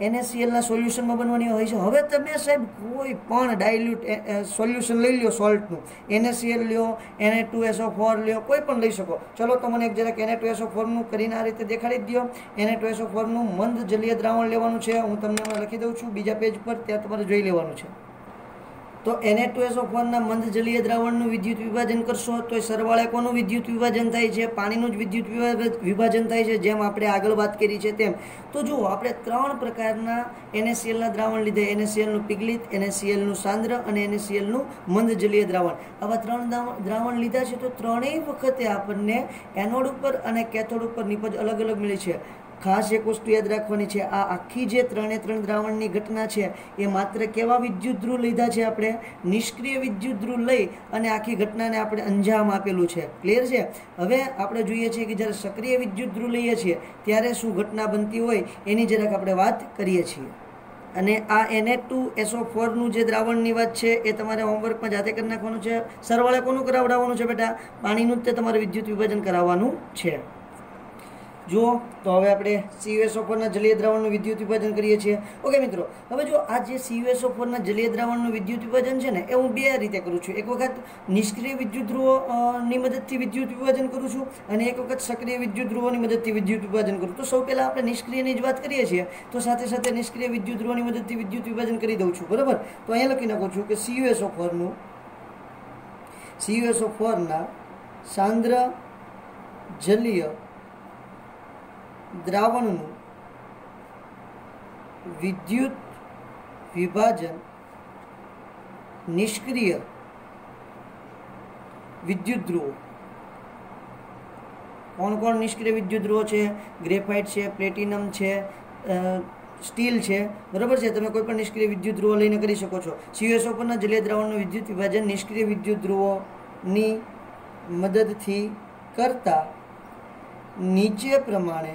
એનએસીએલના સોલ્યુશનમાં બનવાની હોય છે. હવે તમે સાહેબ કોઈ પણ ડાયલ્યુટ સોલ્યુશન લઈ લો સોલ્ટનું, એનએસીએલ લ્યો, N A two S O four લ્યો, કોઈ પણ લઈ શકો. ચલો તો મને એક જરાક N A two S O ફોરનું કરીને આ રીતે દેખાડી જ દો. N A two S O ફોરનું મંદ જલીય દ્રાવણ લેવાનું છે. હું તમને હમણાં લખી દઉં છું બીજા પેજ પર, ત્યાં તમારે જોઈ લેવાનું છે. તો N A two S O ફોરના મંદ જલીય દ્રાવણનું વિદ્યુત વિભાજન કરશો તો એ સરવાળે કોનું વિદ્યુત વિભાજન થાય છે? પાણીનું જ વિદ્યુત વિભાજન થાય છે, જેમ આપણે આગળ વાત કરી છે તેમ. તો જુઓ, આપણે ત્રણ પ્રકારના એનએસીએલના દ્રાવણ લીધે, એનએસીએલનું પિગલિત, એનએસીએલનું સાંદ્ર અને એનએસીએલનું મંદ જલીય દ્રાવણ. આવા ત્રણ દ્રાવણ લીધા છે. તો ત્રણેય વખતે આપણને એનોડ ઉપર અને કેથોડ ઉપર નિપજ અલગ અલગ મળી છે. ખાસ એક વસ્તુ યાદ રાખવાની છે, આ આખી જે ત્રણે ત્રણ દ્રાવણની ઘટના છે એ માત્ર કેવા વિદ્યુત ધ્રુવ લીધા છે? આપણે નિષ્ક્રિય વિદ્યુત ધ્રુવ લઈ અને આખી ઘટનાને આપણે અંજામ આપેલું છે. ક્લિયર છે? હવે આપણે જોઈએ છીએ કે જ્યારે સક્રિય વિદ્યુત ધ્રુવ લઈએ છીએ ત્યારે શું ઘટના બનતી હોય એની જરાક આપણે વાત કરીએ છીએ. અને આ N A two S O ફોરનું જે દ્રાવણની વાત છે એ તમારે હોમવર્કમાં જાતે કરી નાખવાનું છે. સરવાળે કોનું કરાવડાવવાનું છે બેટા? પાણીનું જ તે તમારે વિદ્યુત વિભાજન કરાવવાનું છે. જુઓ, તો હવે આપણે સી યુ એસ ઓ ફોરના જલીય દ્રાવણનું વિદ્યુત વિભાજન કરીએ છીએ. ઓકે મિત્રો, હવે જો આ જે સી યુ એસ ઓ ફોરના જલીય દ્રાવણનું વિદ્યુત વિભાજન છે ને એ હું બે રીતે કરું છું. એક વખત નિષ્ક્રિય વિદ્યુત ધ્રુવોની મદદથી વિદ્યુત વિભાજન કરું છું અને એક વખત સક્રિય વિદ્યુત ધ્રુવોની મદદથી વિદ્યુત વિભાજન કરું. તો સૌ પહેલાં આપણે નિષ્ક્રિયની જ વાત કરીએ છીએ, તો સાથે સાથે નિષ્ક્રિય વિદ્યુત ધ્રુવોની મદદથી વિદ્યુત વિભાજન કરી દઉં છું. બરાબર? તો અહીંયા લખી નાખું છું કે સી યુ એસ ઓ ફોરનું સી યુ એસ ઓ ફોરના સાંદ્ર જલીય દ્રાવણનું વિદ્યુત વિભાજન નિષ્ક્રિય વિદ્યુત ધ્રુવો. કોણ કોણ નિષ્ક્રિય વિદ્યુત ધ્રુવો છે? ગ્રેફાઇટ છે, પ્લેટિનમ છે, સ્ટીલ છે. બરાબર છે? તમે કોઈ પણ નિષ્ક્રિય વિદ્યુત ધ્રુવો લઈને કરી શકો છો. સી યુ એસ ઓ પરના જલીય દ્રાવણનું વિદ્યુત વિભાજન નિષ્ક્રિય વિદ્યુત ધ્રુવોની મદદથી કરતા નીચે પ્રમાણે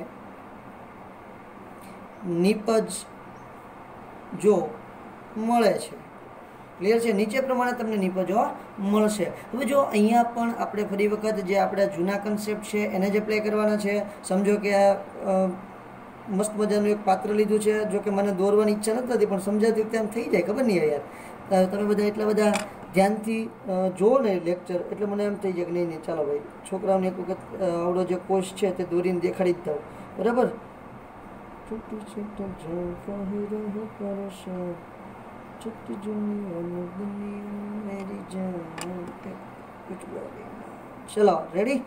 નિપજ જો મળે છે. ક્લિયર છે? નીચે પ્રમાણે તમને નિપજો મળશે. હવે જો અહીંયા પણ આપણે ફરી વખત જે આપણા જૂના કન્સેપ્ટ છે એને જ એપ્લાય કરવાના છે. સમજો કે આ મસ્ત મજાનું એક પાત્ર લીધું છે. જો કે મને દોરવાની ઈચ્છા નથી થતી, પણ સમજાતી તેમ થઈ જાય, ખબર નહીં યાર. તમે બધા એટલા બધા ધ્યાનથી જુઓ ને લેક્ચર, એટલે મને એમ થઈ જાય કે નહીં નહીં ચાલો ભાઈ, છોકરાઓને એક વખત આવડો જે કોર્સ છે તે દોરીને દેખાડી જ દઉં. બરાબર? छोटी छोटा झोंका ही रहो परेशान, छोटी दुनिया में दुनिया मेरी जान कुछ बोले. चलो रेडी?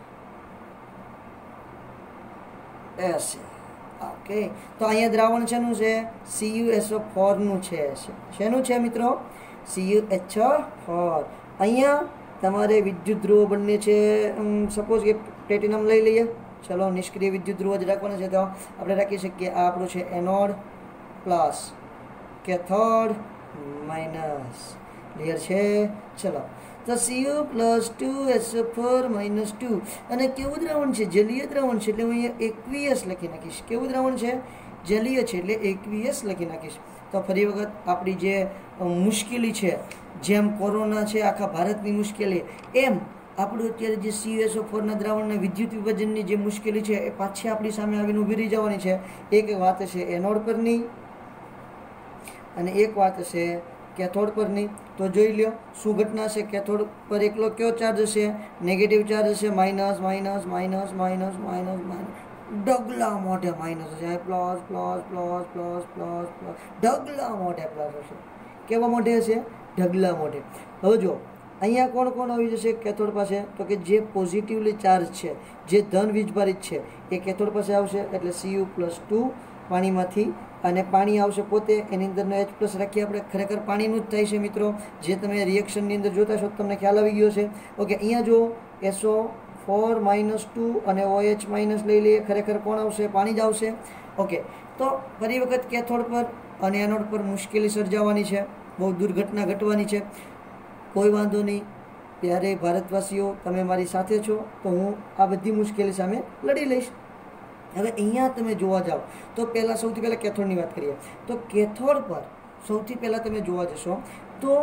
ऐसे ओके. તો અહીંયા દ્રાવણ શેનું છે? C U S O four નું છે. શેનું છે મિત્રો? C U H O four. અહીંયા તમારે વિદ્યુત ધ્રુવો બંને છે. સપોઝ કે પ્લેટિનમ લઈ લઈએ. ચલો, નિષ્ક્રિય વિદ્યુત ધ્રુવો જ રાખવાના છે. તો આપણે રાખી શકીએ આ આપણું છે anode plus cathode minus. Clear છે? ચલો, તો C U plus two S O four minus two. અને કેવું દ્રાવણ છે? જલીય દ્રાવણ છે, એટલે હું અહીંયા એકવીએસ લખી નાખીશ. કેવું દ્રાવણ છે? જલીય છે, એટલે એકવીએસ લખી નાખીશ. તો ફરી વખત આપણી જે મુશ્કેલી છે, જેમ કોરોના છે આખા ભારતની મુશ્કેલી, એમ આપણું અત્યારે જે સી યુ એસ ઓ ફોરના દ્રાવણના વિદ્યુત વિભાજનની જે મુશ્કેલી છે એ પાછી આપણી સામે આવીને ઊભી રહી જવાની છે. એક વાત છે એનોડ પરની અને એક વાત છે કેથોડ પરની. તો જોઈ લ્યો શું ઘટના છે. કેથોડ પર એકલો કયો ચાર્જ હશે? નેગેટિવ ચાર્જ હશે. Minus minus minus minus minus minus ડગલા મોઢે માઇનસ હશે. Plus plus plus plus plus plus ઢગલા મોઢે પ્લસ હશે. કેવા મોઢે હશે? ઢગલા મોઢે. હવે જો અહીંયા કોણ કોણ આવી જશે કેથોડ પાસે? તો કે જે પોઝિટિવલી ચાર્જ છે, જે ધન વીજભારિત છે, એ કેથોડ પાસે આવશે. એટલે સી યુ પ્લસ ટુ પાણીમાંથી, અને પાણી આવશે પોતે, એની અંદરનો એચ પ્લસ રાખીએ આપણે. ખરેખર પાણીનું જ થાય છે મિત્રો. જે તમે રિએક્શનની અંદર જોતા છો તમને ખ્યાલ આવી ગયો છે. ઓકે, અહીંયા જો S O four minus two અને ઓ એચ માઇનસ લઈ લઈએ. ખરેખર કોણ આવશે? પાણી જ આવશે. ઓકે, તો ફરી વખત કેથોડ પર અને એનોડ પર મુશ્કેલી સર્જાવાની છે, બહુ દુર્ઘટના ઘટવાની છે. કોઈ વાંધો નહીં ત્યારે ભારતવાસીઓ, તમે મારી સાથે છો, તો હું આ બધી મુશ્કેલી સામે લડી લઈશ. હવે અહીંયા તમે જોવા જાઓ તો પહેલાં સૌથી પહેલાં કેથોડની વાત કરીએ. તો કેથોડ પર સૌથી પહેલાં તમે જોવા જશો તો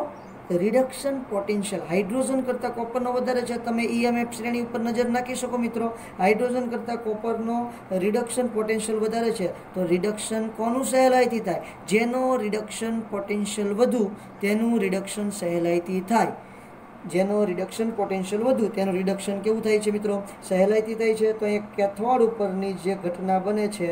રિડક્શન પોટેન્શિયલ હાઇડ્રોજન કરતાં કોપરનો વધારે છે. તમે ઈએમએફ શ્રેણી ઉપર નજર નાખી શકો મિત્રો. હાઇડ્રોજન કરતાં કોપરનો રિડક્શન પોટેન્શિયલ વધારે છે. તો રિડક્શન કોનું સહેલાઈથી થાય? જેનો રિડક્શન પોટેન્શિયલ વધુ તેનું રિડક્શન સહેલાઈથી થાય. જેનો રિડક્શન પોટેન્શિયલ વધુ તેનું રિડક્શન કેવું થાય છે મિત્રો? સહેલાઈથી થાય છે. તો એક કેથોડ ઉપરની જે ઘટના બને છે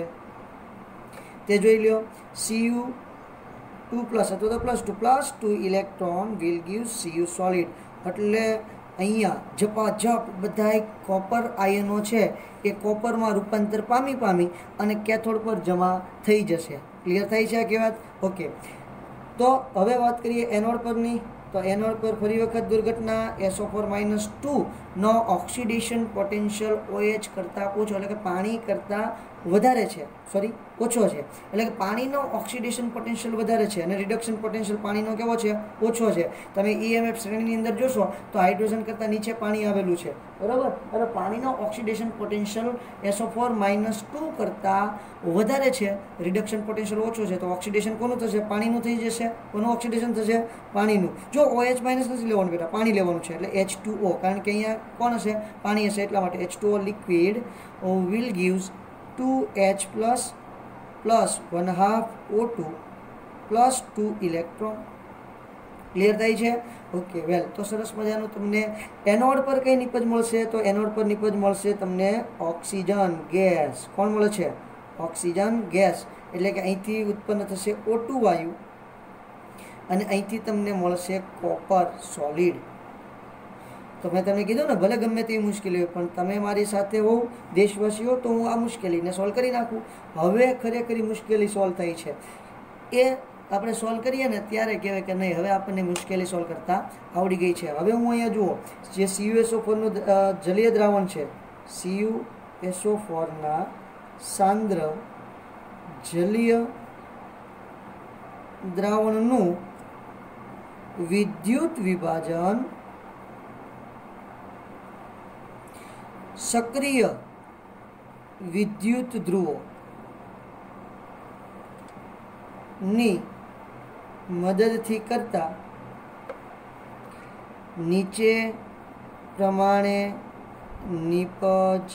તે જોઈ લો. સીયુ ટુ પ્લસ અથવા તો plus two plus two electron will give C U solid. એટલે અહીંયા ઝપાઝપ બધા કોપર આયનો છે એ કોપરમાં રૂપાંતર પામી પામી અને કેથોડ પર જમા થઈ જશે. ક્લિયર થાય છે આ કહેવત? ઓકે. તો હવે વાત કરીએ એનોડ પરની. તો એનોડ પર ફરી વખત દુર્ઘટના. S O four minus two નો ઓક્સિડેશન પોટેન્શિયલ ઓએચ કરતાં ઓછો એટલે કે પાણી કરતાં વધારે છે. સોરી ઓછો છે એટલે કે પાણીનો ઓક્સિડેશન પોટેન્શિયલ વધારે છે અને રિડક્શન પોટેન્શિયલ પાણીનો કેવો છે? ઓછો છે. તમે ઈએમએફ શ્રેણીની અંદર જોશો તો હાઇડ્રોજન કરતાં નીચે પાણી આવેલું છે, બરાબર. એટલે પાણીનો oxidation potential S O four minus two કરતાં વધારે છે, રિડક્શન પોટેન્શિયલ ઓછો છે. તો ઓક્સિડેશન કોનું થશે? પાણીનું થઈ જશે. કોનું ઓક્સિડેશન થશે? પાણીનું. જો ઓએચ માઇનસ નથી લેવાનું બેટા, પાણી લેવાનું છે. એટલે એચ ટુ ઓ, કારણ કે અહીંયા કોણ હશે? પાણી હશે. એટલા માટે H two O liquid will gives two H plus plus one half O two plus two electron. Clear થાય છે? Okay well. તો સરસ મજાનું તમને એનોડ પર કઈ નિપજ મળશે? તો એનોડ પર નિપજ મળશે તમને ઓક્સિજન ગેસ. કોણ મળે છે? Oxygen gas. એટલે કે અહીંથી ઉત્પન્ન થશે ઓ ટુ વાયુ અને અહીંથી તમને મળશે કોપર સોલિડ. તો મેં તમને કીધું ને, ભલે ગમે તેવી મુશ્કેલી હોય પણ તમે મારી સાથે હોવ દેશવાસીઓ તો હું આ મુશ્કેલીને સોલ્વ કરી નાખું. હવે ખરેખર મુશ્કેલી સોલ્વ થઈ છે એ આપણે સોલ્વ કરીએ ને ત્યારે કહેવાય કે નહીં હવે આપણને મુશ્કેલી સોલ્વ કરતાં આવડી ગઈ છે. હવે હું અહીંયા જુઓ જે સીયુ એસ ઓ ફોરનું જલીય દ્રાવણ છે, સીયુ એસ ઓ ફોરના સાંદ્ર જલીય દ્રાવણનું વિદ્યુત વિભાજન સક્રિય વિદ્યુત ધ્રુવો ની મદદથી કરતા નીચે પ્રમાણે નિપજ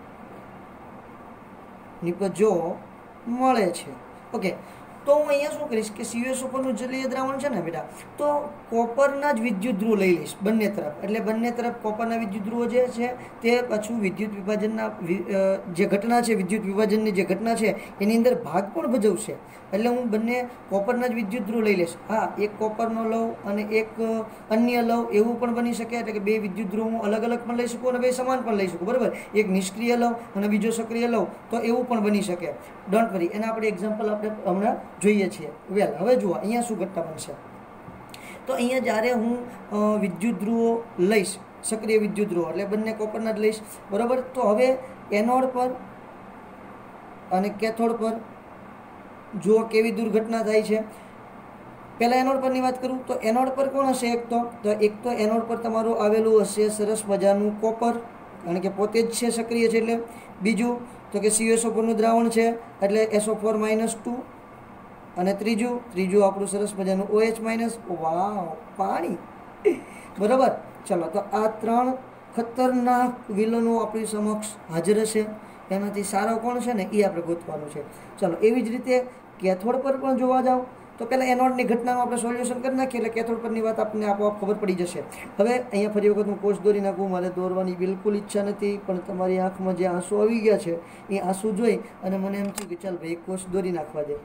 નિપજો મળે છે. ઓકે. તો હું અહીંયા શું કરીશ કે સીયુ એસ ઓ ફોરનું જલીય દ્રાવણ છે ને બેટા, તો કોપરના જ વિદ્યુત ધ્રુવ લઈ લઈશ બંને તરફ. એટલે બંને તરફ કોપરના વિદ્યુત ધ્રુવો જે છે તે પાછું વિદ્યુત વિભાજનના જે ઘટના છે, વિદ્યુત વિભાજનની જે ઘટના છે એની અંદર ભાગ પણ ભજવશે. એટલે હું બંને કોપરના જ વિદ્યુત ધ્રુવ લઈ લઈશ. હા, એક કોપરનો લઉં અને એક અન્ય લઉં એવું પણ બની શકે. એટલે કે બે વિદ્યુત ધ્રુવ હું અલગ અલગ પણ લઈ શકું અને બે સમાન પણ લઈ શકું, બરાબર. એક નિષ્ક્રિય લઉં અને બીજો સક્રિય લઉં તો એવું પણ બની શકે. ડોન્ટ વરી, એના આપણે એક્ઝામ્પલ આપણે હમણાં જોઈએ છીએ. વેલ, હવે જુઓ અહીંયા શું ઘટના બનશે. તો અહીંયા જ્યારે હું વિદ્યુત ધ્રુવો લઈશ, સક્રિય વિદ્યુત ધ્રુવો એટલે બંને કોપરના જ લઈશ, બરાબર. તો હવે એનોડ પર અને કેથોડ પર જુઓ કેવી દુર્ઘટના થાય છે. પહેલાં એનોડ પરની વાત કરું તો એનોડ પર કોણ હશે? એક તો તો એક તો એનોડ પર તમારું આવેલું હશે સરસ મજાનું કોપર, કારણ કે પોતે જ છે સક્રિય છે એટલે. બીજું તો કે સીયુ એસ ઓ ફોરનું દ્રાવણ છે એટલે S O four minus two. અને ત્રીજું ત્રીજું આપણું સરસ મજાનું ઓએચ માઇનસ. વાવ, પાણી. બરાબર. ચલો, તો આ ત્રણ ખતરનાક વિલનો આપણી સમક્ષ હાજર હશે. એમાંથી સારો કોણ છે ને એ આપણે ગોતવાનું છે. ચલો, એવી જ રીતે કેથોડ પર પણ જોવા જાઓ તો પહેલાં એનોડની ઘટનાનું આપણે સોલ્યુશન કરી નાખીએ એટલે કેથોડ પરની વાત આપણને આપોઆપ ખબર પડી જશે. હવે અહીંયા ફરી વખત હું કોષ દોરી નાખું. મારે દોરવાની બિલકુલ ઈચ્છા નથી, પણ તમારી આંખમાં જે આંસુ આવી ગયા છે એ આંસુ જોઈ અને મને એમ થયું કે ચાલ ભાઈ કોષ દોરી નાખવા દે.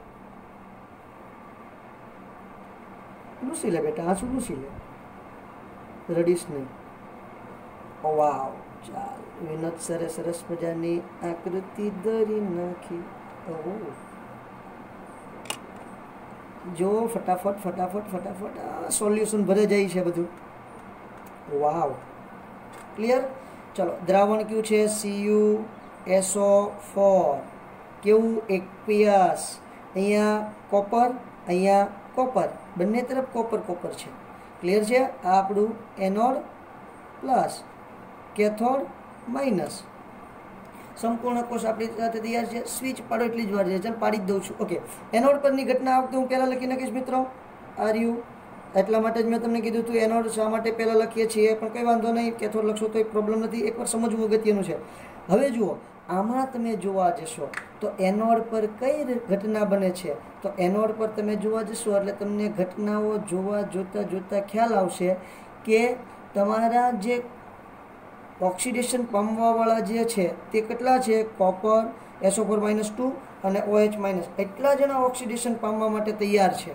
લૂસી લે બેટા, આંસુ લૂસી લે, રડીશ નહીં. ઓ વાવ, ચાલ. વિનોદ સરે સરસ મજાની આકૃતિ દોરી નાખી. ઓહ, જો ફટાફટ ફટાફટ ફટાફટ સોલ્યુશન ભરે જાય છે બધું. Wow, clear. ચલો, દ્રાવણ કયું છે? C U S O four. કેવું? એકપિયસ. અહીંયા કોપર, અહીંયા કોપર, બંને તરફ કોપર કોપર છે. ક્લિયર છે? આ આપણું એનોડ પ્લસ કેથોડ માઇનસ. સંપૂર્ણ કોષ આપણી સાથે તૈયાર છે. સ્વિચ પાડો એટલી જ વાર છે. ચાલ પાડી જ દઉં છું. ઓકે. એનોડ પરની ઘટના આ વખતે હું પહેલાં લખી નાખીશ મિત્રો. આર યુ એટલા માટે જ મેં તમને કીધું હતું એનોડ શા માટે પહેલાં લખીએ છીએ, પણ કંઈ વાંધો નહીં, કેથોડ લખશો તો એક પ્રોબ્લેમ નથી, એકવાર સમજવું અગત્યનું છે. હવે જુઓ, આમાં તમે જોવા જશો તો એનોડ પર કઈ ઘટના બને છે, તો એનોડ પર તમે જોવા જશો એટલે તમને ઘટનાઓ જોવા જોતાં જોતાં ખ્યાલ આવશે કે તમારા જે ઓક્સિડેશન પામવાવાળા જે છે તે કેટલા છે, copper S O four minus two અને ઓ એચ માઇનસ, એટલા જણા ઓક્સિડેશન પામવા માટે તૈયાર છે.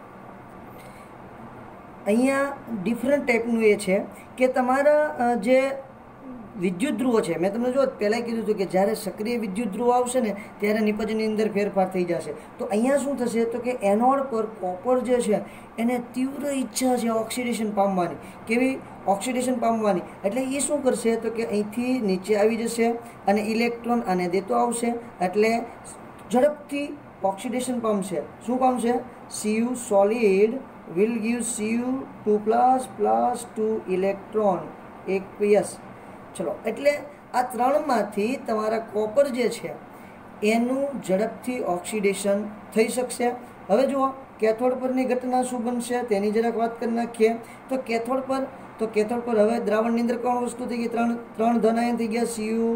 અહીંયા ડિફરન્ટ ટાઈપનું એ છે કે તમારા જે વિદ્યુત ધ્રુવો છે, મેં તમને જો પહેલાં કીધું હતું કે જ્યારે સક્રિય વિદ્યુત ધ્રુવો આવશે ને ત્યારે નિપજની અંદર ફેરફાર થઈ જશે. તો અહીંયા શું થશે તો કે એનોડ પર કોપર જે છે એને તીવ્ર ઈચ્છા છે ઓક્સિડેશન પામવાની. કેવી? ઓક્સિડેશન પામવાની. એટલે એ શું કરશે તો કે અહીંથી નીચે આવી જશે અને ઇલેક્ટ્રોન આને દેતો આવશે એટલે ઝડપથી ઓક્સિડેશન પામશે. શું પામશે? Cu solid will give Cu two plus plus two electron એકવીસ. ચલો, એટલે આ ત્રણમાંથી તમારા કોપર જે છે એનું ઝડપથી ઓક્સિડેશન થઈ શકશે. હવે જુઓ, કેથોડ પરની ઘટના શું બનશે તેની જરાક વાત કરી નાખીએ. તો કેથોડ પર તો કેથોડ પર હવે દ્રાવણની અંદર કોણ વસ્તુ થઈ ગઈ? ત્રણ ત્રણ ધન આયન થઈ ગયા, Cu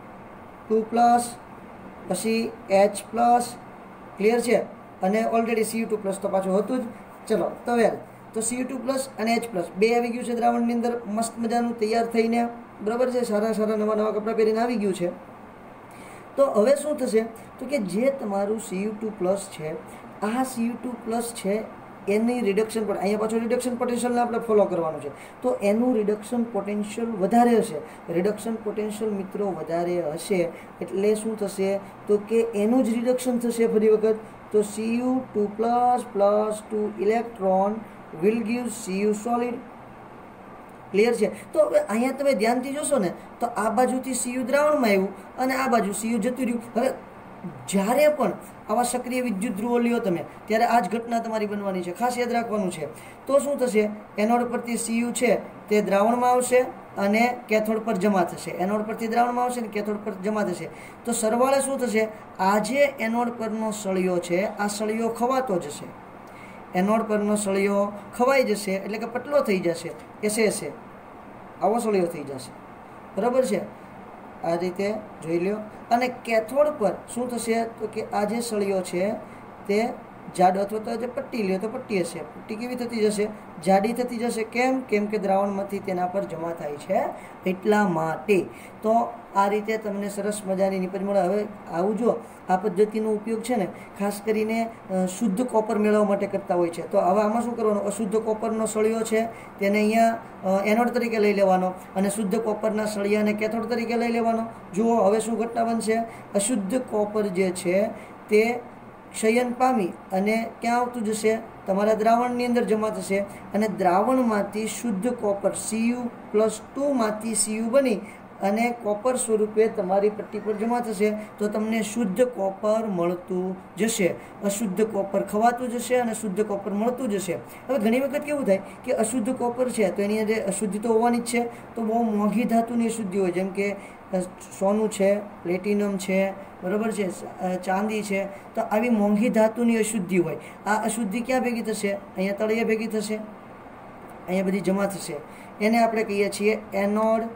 ટુ પ્લસ પછી H પ્લસ, ક્લિયર છે, અને ઓલરેડી Cu ટુ પ્લસ તો પાછું હતું જ. ચલો તો વેલ, તો Cu ટુ પ્લસ અને H પ્લસ બે આવી ગયું છે દ્રાવણની અંદર, મસ્ત મજાનું તૈયાર થઈને, બરાબર છે, સારા સારા નવા નવા કપડાં પહેરીને આવી ગયું છે. તો હવે શું થશે તો કે જે તમારું Cu ટુ પ્લસ છે, આ Cu ટુ પ્લસ છે એની રિડક્શન પણ અહીંયા પાછું રિડક્શન પોટેન્શિયલને આપણે ફોલો કરવાનું છે. તો એનું રિડક્શન પોટેન્શિયલ વધારે હશે. રિડક્શન પોટેન્શિયલ મિત્રો વધારે હશે એટલે શું થશે તો કે એનું જ રિડક્શન થશે ફરી વખત. તો Cu two plus plus two electron will give Cu solid. Clear છે? તો હવે અહીંયા તમે ધ્યાનથી જોશો ને તો આ બાજુથી Cu દ્રાવણમાં આવ્યું અને આ બાજુ Cu જતું રહ્યું. હવે જ્યારે પણ આવા સક્રિય વિદ્યુત ધ્રુવો લ્યો તમે ત્યારે આ જ ઘટના તમારી બનવાની છે, ખાસ યાદ રાખવાનું છે. તો શું થશે? એનોડ પરથી Cu છે તે દ્રાવણમાં આવશે અને કેથોડ પર જમા થશે. એનોડ પરથી દ્રાવણમાં આવશે અને કેથોડ પર જમા થશે. તો સરવાળે શું થશે? આ જે એનોડ પરનો સળિયો છે આ સળિયો ખવાતો જશે. એનોડ પરનો સળિયો ખવાઈ જશે એટલે કે પતલો થઈ જશે, એસે એસે આવો સળિયો થઈ જશે, બરાબર છે. આ રીતે જોઈ લો. અને કેથોડ પર શું થશે તો કે આ જે સળિયો છે તે જાડો અથવા તો જે પટ્ટી લ્યો તો પટ્ટી હશે, પટ્ટી કેવી થતી જશે? જાડી થતી જશે. કેમ? કેમ કે દ્રાવણમાંથી તેના પર જમા થાય છે એટલા માટે. તો આ રીતે તમને સરસ મજાની નિપજ મળે. હવે આવું જો આ પદ્ધતિનો ઉપયોગ છે ને ખાસ કરીને શુદ્ધ કોપર મેળવવા માટે કરતા હોય છે. તો હવે આમાં શું કરવાનું? અશુદ્ધ કોપરનો સળિયો છે તેને અહીંયા એનોડ તરીકે લઈ લેવાનો અને શુદ્ધ કોપરના સળિયાને કેથોડ તરીકે લઈ લેવાનો. જુઓ હવે શું ઘટના બનશે? અશુદ્ધ કોપર જે છે તે ક્ષયન પામી અને ક્યાં આવતું જશે? તમારા દ્રાવણની અંદર જમા થશે અને દ્રાવણમાંથી શુદ્ધ કોપર Cu પ્લસ ટુમાંથી Cu બની અને કોપર સ્વરૂપે તમારી પટ્ટી પર જમા થશે. તો તમને શુદ્ધ કોપર મળતું જશે, અશુદ્ધ કોપર ખવાતું જશે અને શુદ્ધ કોપર મળતું જશે. હવે ઘણી વખત કેવું થાય કે અશુદ્ધ કોપર છે તો એની અંદર અશુદ્ધિ તો હોવાની જ છે. તો બહુ મોંઘી ધાતુની અશુદ્ધિ હોય, જેમ કે સોનું છે, પ્લેટિનમ છે, બરાબર છે, ચાંદી છે. તો આવી મોંઘી ધાતુની અશુદ્ધિ હોય. આ અશુદ્ધિ ક્યાં ભેગી થશે? અહીંયા તળિયે ભેગી થશે, અહીંયા બધી જમા થશે. એને આપણે કહીએ છીએ એનોડ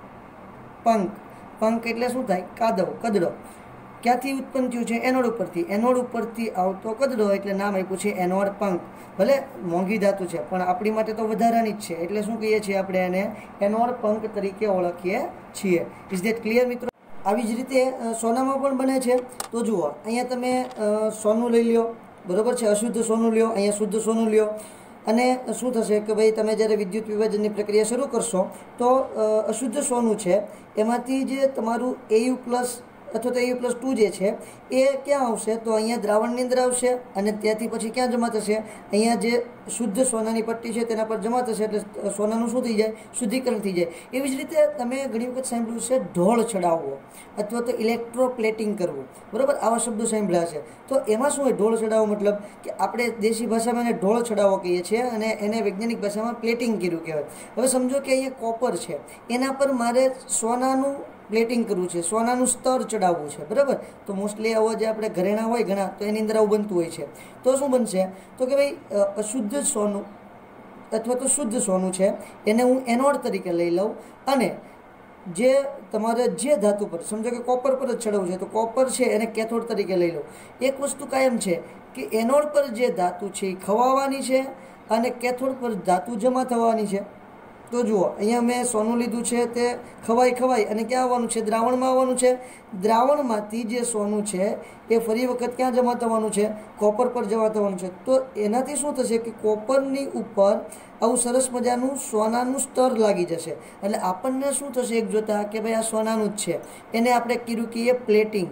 પંક. પંક એટલે શું થાય? કાદવ, કદડો. ક્યાંથી ઉત્પન્ન થયું છે? એનોડ ઉપરથી. એનોડ ઉપરથી આવતો કદડો એટલે નામ આપ્યું છે એનોડ પંક. ભલે મોંઘી ધાતુ છે પણ આપણી માટે તો વધારાની જ છે એટલે શું કહીએ છીએ આપણે એને? એનોડ પંક તરીકે ઓળખીએ છીએ. ઇઝ ધેટ ક્લિયર મિત્રો? આવી જ રીતે સોનામાં પણ બને છે. તો જુઓ, અહીંયા તમે સોનું લઈ લ્યો, બરાબર છે, અશુદ્ધ સોનું લ્યો, અહીંયા શુદ્ધ સોનું લ્યો અને શું થશે કે ભાઈ તમે જ્યારે વિદ્યુત વિભાજનની પ્રક્રિયા શરૂ કરશો તો અશુદ્ધ સોનું છે એમાંથી જે તમારું Au પ્લસ અથવા તો Au પ્લસ ટુ જે છે એ ક્યાં આવશે? તો અહીંયા દ્રાવણની અંદર આવશે અને ત્યાંથી પછી ક્યાં જમા થશે? અહીંયા જે શુદ્ધ સોનાની પટ્ટી છે તેના પર જમા થશે એટલે સોનાનું શું થઈ જાય? શુદ્ધિકરણ થઈ જાય. એવી જ રીતે તમે ઘણી વખત સાંભળ્યું છે ઢોળ ચડાવવો અથવા તો ઇલેક્ટ્રોપ્લેટિંગ કરવું, બરાબર? આવા શબ્દો સાંભળ્યા છે. તો એમાં શું હોય ઢોળ ચડાવવો? મતલબ કે આપણે દેશી ભાષામાં એને ઢોળ ચડાવવો કહીએ છીએ અને એને વૈજ્ઞાનિક ભાષામાં પ્લેટિંગ કર્યું કહેવાય. હવે સમજો કે અહીંયા કોપર છે, એના પર મારે સોનાનું પ્લેટિંગ કરવું છે, સોનાનું સ્તર ચડાવવું છે, બરાબર? તો મોસ્ટલી આવો જે આપણે ઘરેણા હોય ઘણા તો એની અંદર આવું બનતું હોય છે. તો શું બનશે? તો કે ભાઈ અશુદ્ધ સોનું અથવા તો શુદ્ધ સોનું છે એને હું એનોડ તરીકે લઈ લઉં અને જે તમારે જે ધાતુ પર, સમજો કે કોપર પર જ ચડાવવું છે તો કોપર છે એને કેથોડ તરીકે લઈ લો. એક વસ્તુ કાયમ છે કે એનોડ પર જે ધાતુ છે એ ખવાવાની છે અને કેથોડ પર ધાતુ જમા થવાની છે. તો જુઓ અહીંયા મેં સોનું લીધું છે તે ખવાઈ ખવાઈ અને ક્યાં આવવાનું છે? દ્રાવણમાં આવવાનું છે. દ્રાવણમાંથી જે સોનું છે એ ફરી વખત ક્યાં જમા થવાનું છે? કોપર પર જમા થવાનું છે. તો એનાથી શું થશે કે કોપરની ઉપર આવું સરસ મજાનું સોનાનું સ્તર લાગી જશે. એટલે આપણને શું થશે એક જોતા કે ભાઈ આ સોનાનું જ છે. એને આપણે કીધું કહીએ પ્લેટિંગ.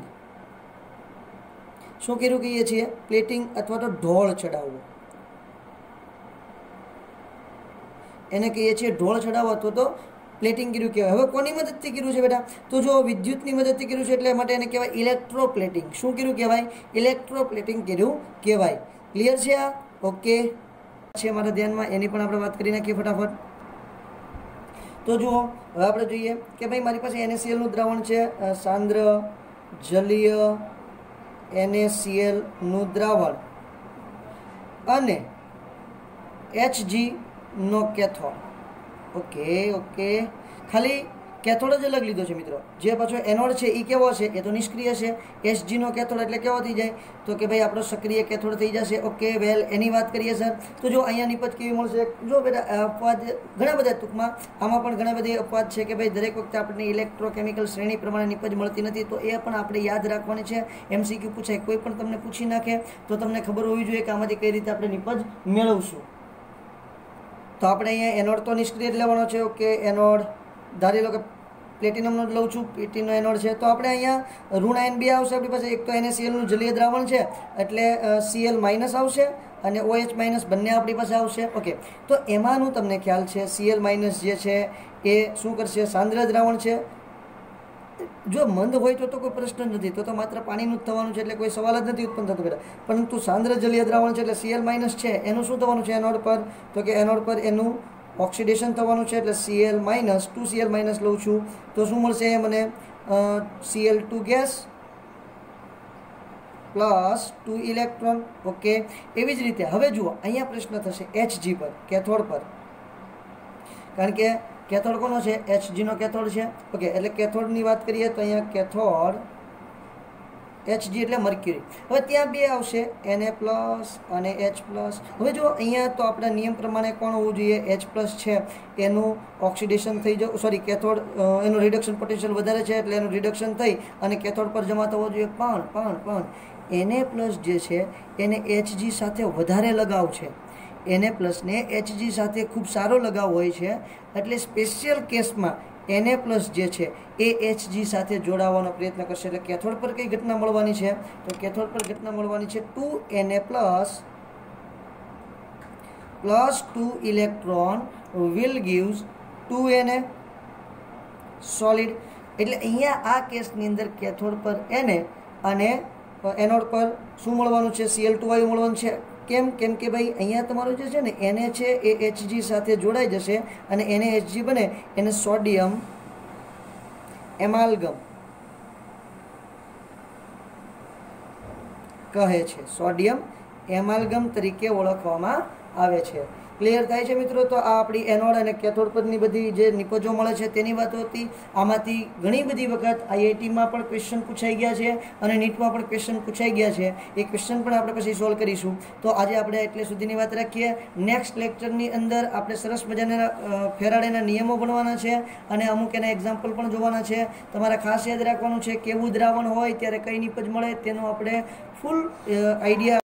શું કીધું કહીએ છીએ? પ્લેટિંગ અથવા તો ઢોળ ચડાવવું. એને કહીએ છીએ ઢોળ ચડાવો અથવા તો પ્લેટિંગ કર્યું કહેવાય. હવે કોની મદદથી કર્યું છે બેટા? તો જો વિદ્યુતની મદદથી કર્યું છે એટલે માટે એને કહેવાય ઇલેક્ટ્રોપ્લેટિંગ. શું કર્યું કહેવાય? ઇલેક્ટ્રોપ્લેટિંગ કર્યું કહેવાય. ક્લિયર છે આ? ઓકે છે મારા ધ્યાનમાં, એની પણ આપણે વાત કરી નાખીએ ફટાફટ. તો જુઓ હવે આપણે જોઈએ કે ભાઈ મારી પાસે એનએસીએલનું દ્રાવણ છે, સાંદ્ર જલીય એનએસીએલનું દ્રાવણ અને એચજી નો કેથોડ. ઓકે ઓકે ખાલી કેથોડ જ અલગ લીધો છે મિત્રો. જે પાછો એનોડ છે એ કેવો છે? એ તો નિષ્ક્રિય છે. એચજી નો કેથોડ એટલે કેવો થઈ જાય? તો કે ભાઈ આપણો સક્રિય કેથોડ થઈ જશે. ઓકે વેલ એની વાત કરીએ સર. તો જો અહીંયા નિપજ કેવી મળશે? જો બેટા અપવાદ ઘણા બધા, ટૂંકમાં આમાં પણ ઘણા બધા અપવાદ છે કે ભાઈ દરેક વખતે આપણને ઇલેક્ટ્રોકેમિકલ શ્રેણી પ્રમાણે નિપજ મળતી નથી. તો એ પણ આપણે યાદ રાખવાની છે. એમસીક્યુ પૂછાય, કોઈ પણ તમને પૂછી નાખે તો તમને ખબર હોવી જોઈએ કે આમાંથી કઈ રીતે આપણે નિપજ મેળવશું. તો આપણે અહીંયા એનોડ તો નિષ્ક્રિય જ લેવાનો છે. ઓકે એનોડ ધારી લો કે પ્લેટિનમનો જ લઉં છું, પીટીનો એનોડ છે. તો આપણે અહીંયા ઋણ આયન બે આવશે આપણી પાસે. એક તો એનએસીએલનું જલીય દ્રાવણ છે એટલે સીએલ માઇનસ આવશે અને ઓએચ માઇનસ બંને આપણી પાસે આવશે. ઓકે તો એમાંનું તમને ખ્યાલ છે સીએલ માઇનસ જે છે એ શું કરશે? સાંદ્ર દ્રાવણ છે. જો મંદ હોય તો તો કોઈ પ્રશ્ન જ નથી, તો તો માત્ર પાણીનું જ થવાનું છે એટલે કોઈ સવાલ જ નથી ઉત્પન્ન થતો બેટા. પરંતુ સાંદ્ર જલીય દ્રાવણ છે એટલે સીએલ માઇનસ છે એનું શું થવાનું છે એનોડ પર? તો કે એનોડ પર એનું ઓક્સિડેશન થવાનું છે એટલે C L minus two C L minus લઉં છું તો શું મળશે મને? C L two gas plus two electron. Okay એવી જ રીતે હવે જુઓ અહીંયા પ્રશ્ન થશે એચજી પર, કેથોડ પર. કારણ કે કેથોડ કોનો છે? એચજી નો કેથોડ છે. ઓકે એટલે કેથોડની વાત કરીએ તો અહીંયા કેથોડ એચજી એટલે મર્ક્યુરી. હવે ત્યાં બે આવશે, Na પ્લસ અને H પ્લસ. હવે જો અહીંયા તો આપણા નિયમ પ્રમાણે કોણ હોવું જોઈએ? H પ્લસ છે એનું ઓક્સિડેશન થઈ જવું, સોરી કેથોડ એનું રિડક્શન પોટેન્શિયલ વધારે છે એટલે એનું રિડક્શન થઈ અને કેથોડ પર જમા થવો જોઈએ. પણ પણ પણ Na પ્લસ જે છે એને એચજી સાથે વધારે લગાવ છે. Na પ્લસને એચજી સાથે ખૂબ સારો લગાવ હોય છે એટલે સ્પેશિયલ કેસમાં Na પ્લસ જે છે એ એચજી સાથે જોડાવાનો પ્રયત્ન કરશે. એટલે કેથોડ પર કઈ ઘટના મળવાની છે? તો કેથોડ પર ઘટના મળવાની છે two Na plus plus two electron will gives two Na solid. એટલે અહીંયા આ કેસની અંદર કેથોડ પર Na અને એનોડ પર શું મળવાનું છે? સીએલ ટુ વાયુ મળવાનું છે. કેમ? કેમ કે ભાઈ અહીંયા તમારું જે છે ને Na છે એ એચજી સાથે જોડાઈ જશે અને NaHG બને એને સોડિયમ એમાલ્ગમ કહે છે. સોડિયમ એમાલ્ગમ તરીકે ઓળખવામાં આવે છે. ક્લિયર થાય છે મિત્રો? તો આ આપણી એનોડ અને કેથોડ પરની બધી જે નિપજો મળે છે તેની વાતો હતી. આમાંથી ઘણી બધી વખત આઈઆઈટીમાં પણ ક્વેશ્ચન પૂછાઈ ગયા છે અને નીટમાં પણ ક્વેશ્ચન પૂછાઈ ગયા છે. એ ક્વેશ્ચન પણ આપણે પછી સોલ્વ કરીશું. તો આજે આપણે એટલે સુધીની વાત રાખીએ. નેક્સ્ટ લેક્ચરની અંદર આપણે સરસ મજાના ફેરાડેના નિયમો ભણવાના છે અને અમુક એના એક્ઝામ્પલ પણ જોવાના છે. તમારે ખાસ યાદ રાખવાનું છે કેવું દ્રાવણ હોય ત્યારે કઈ નિપજ મળે તેનો આપણે ફૂલ આઈડિયા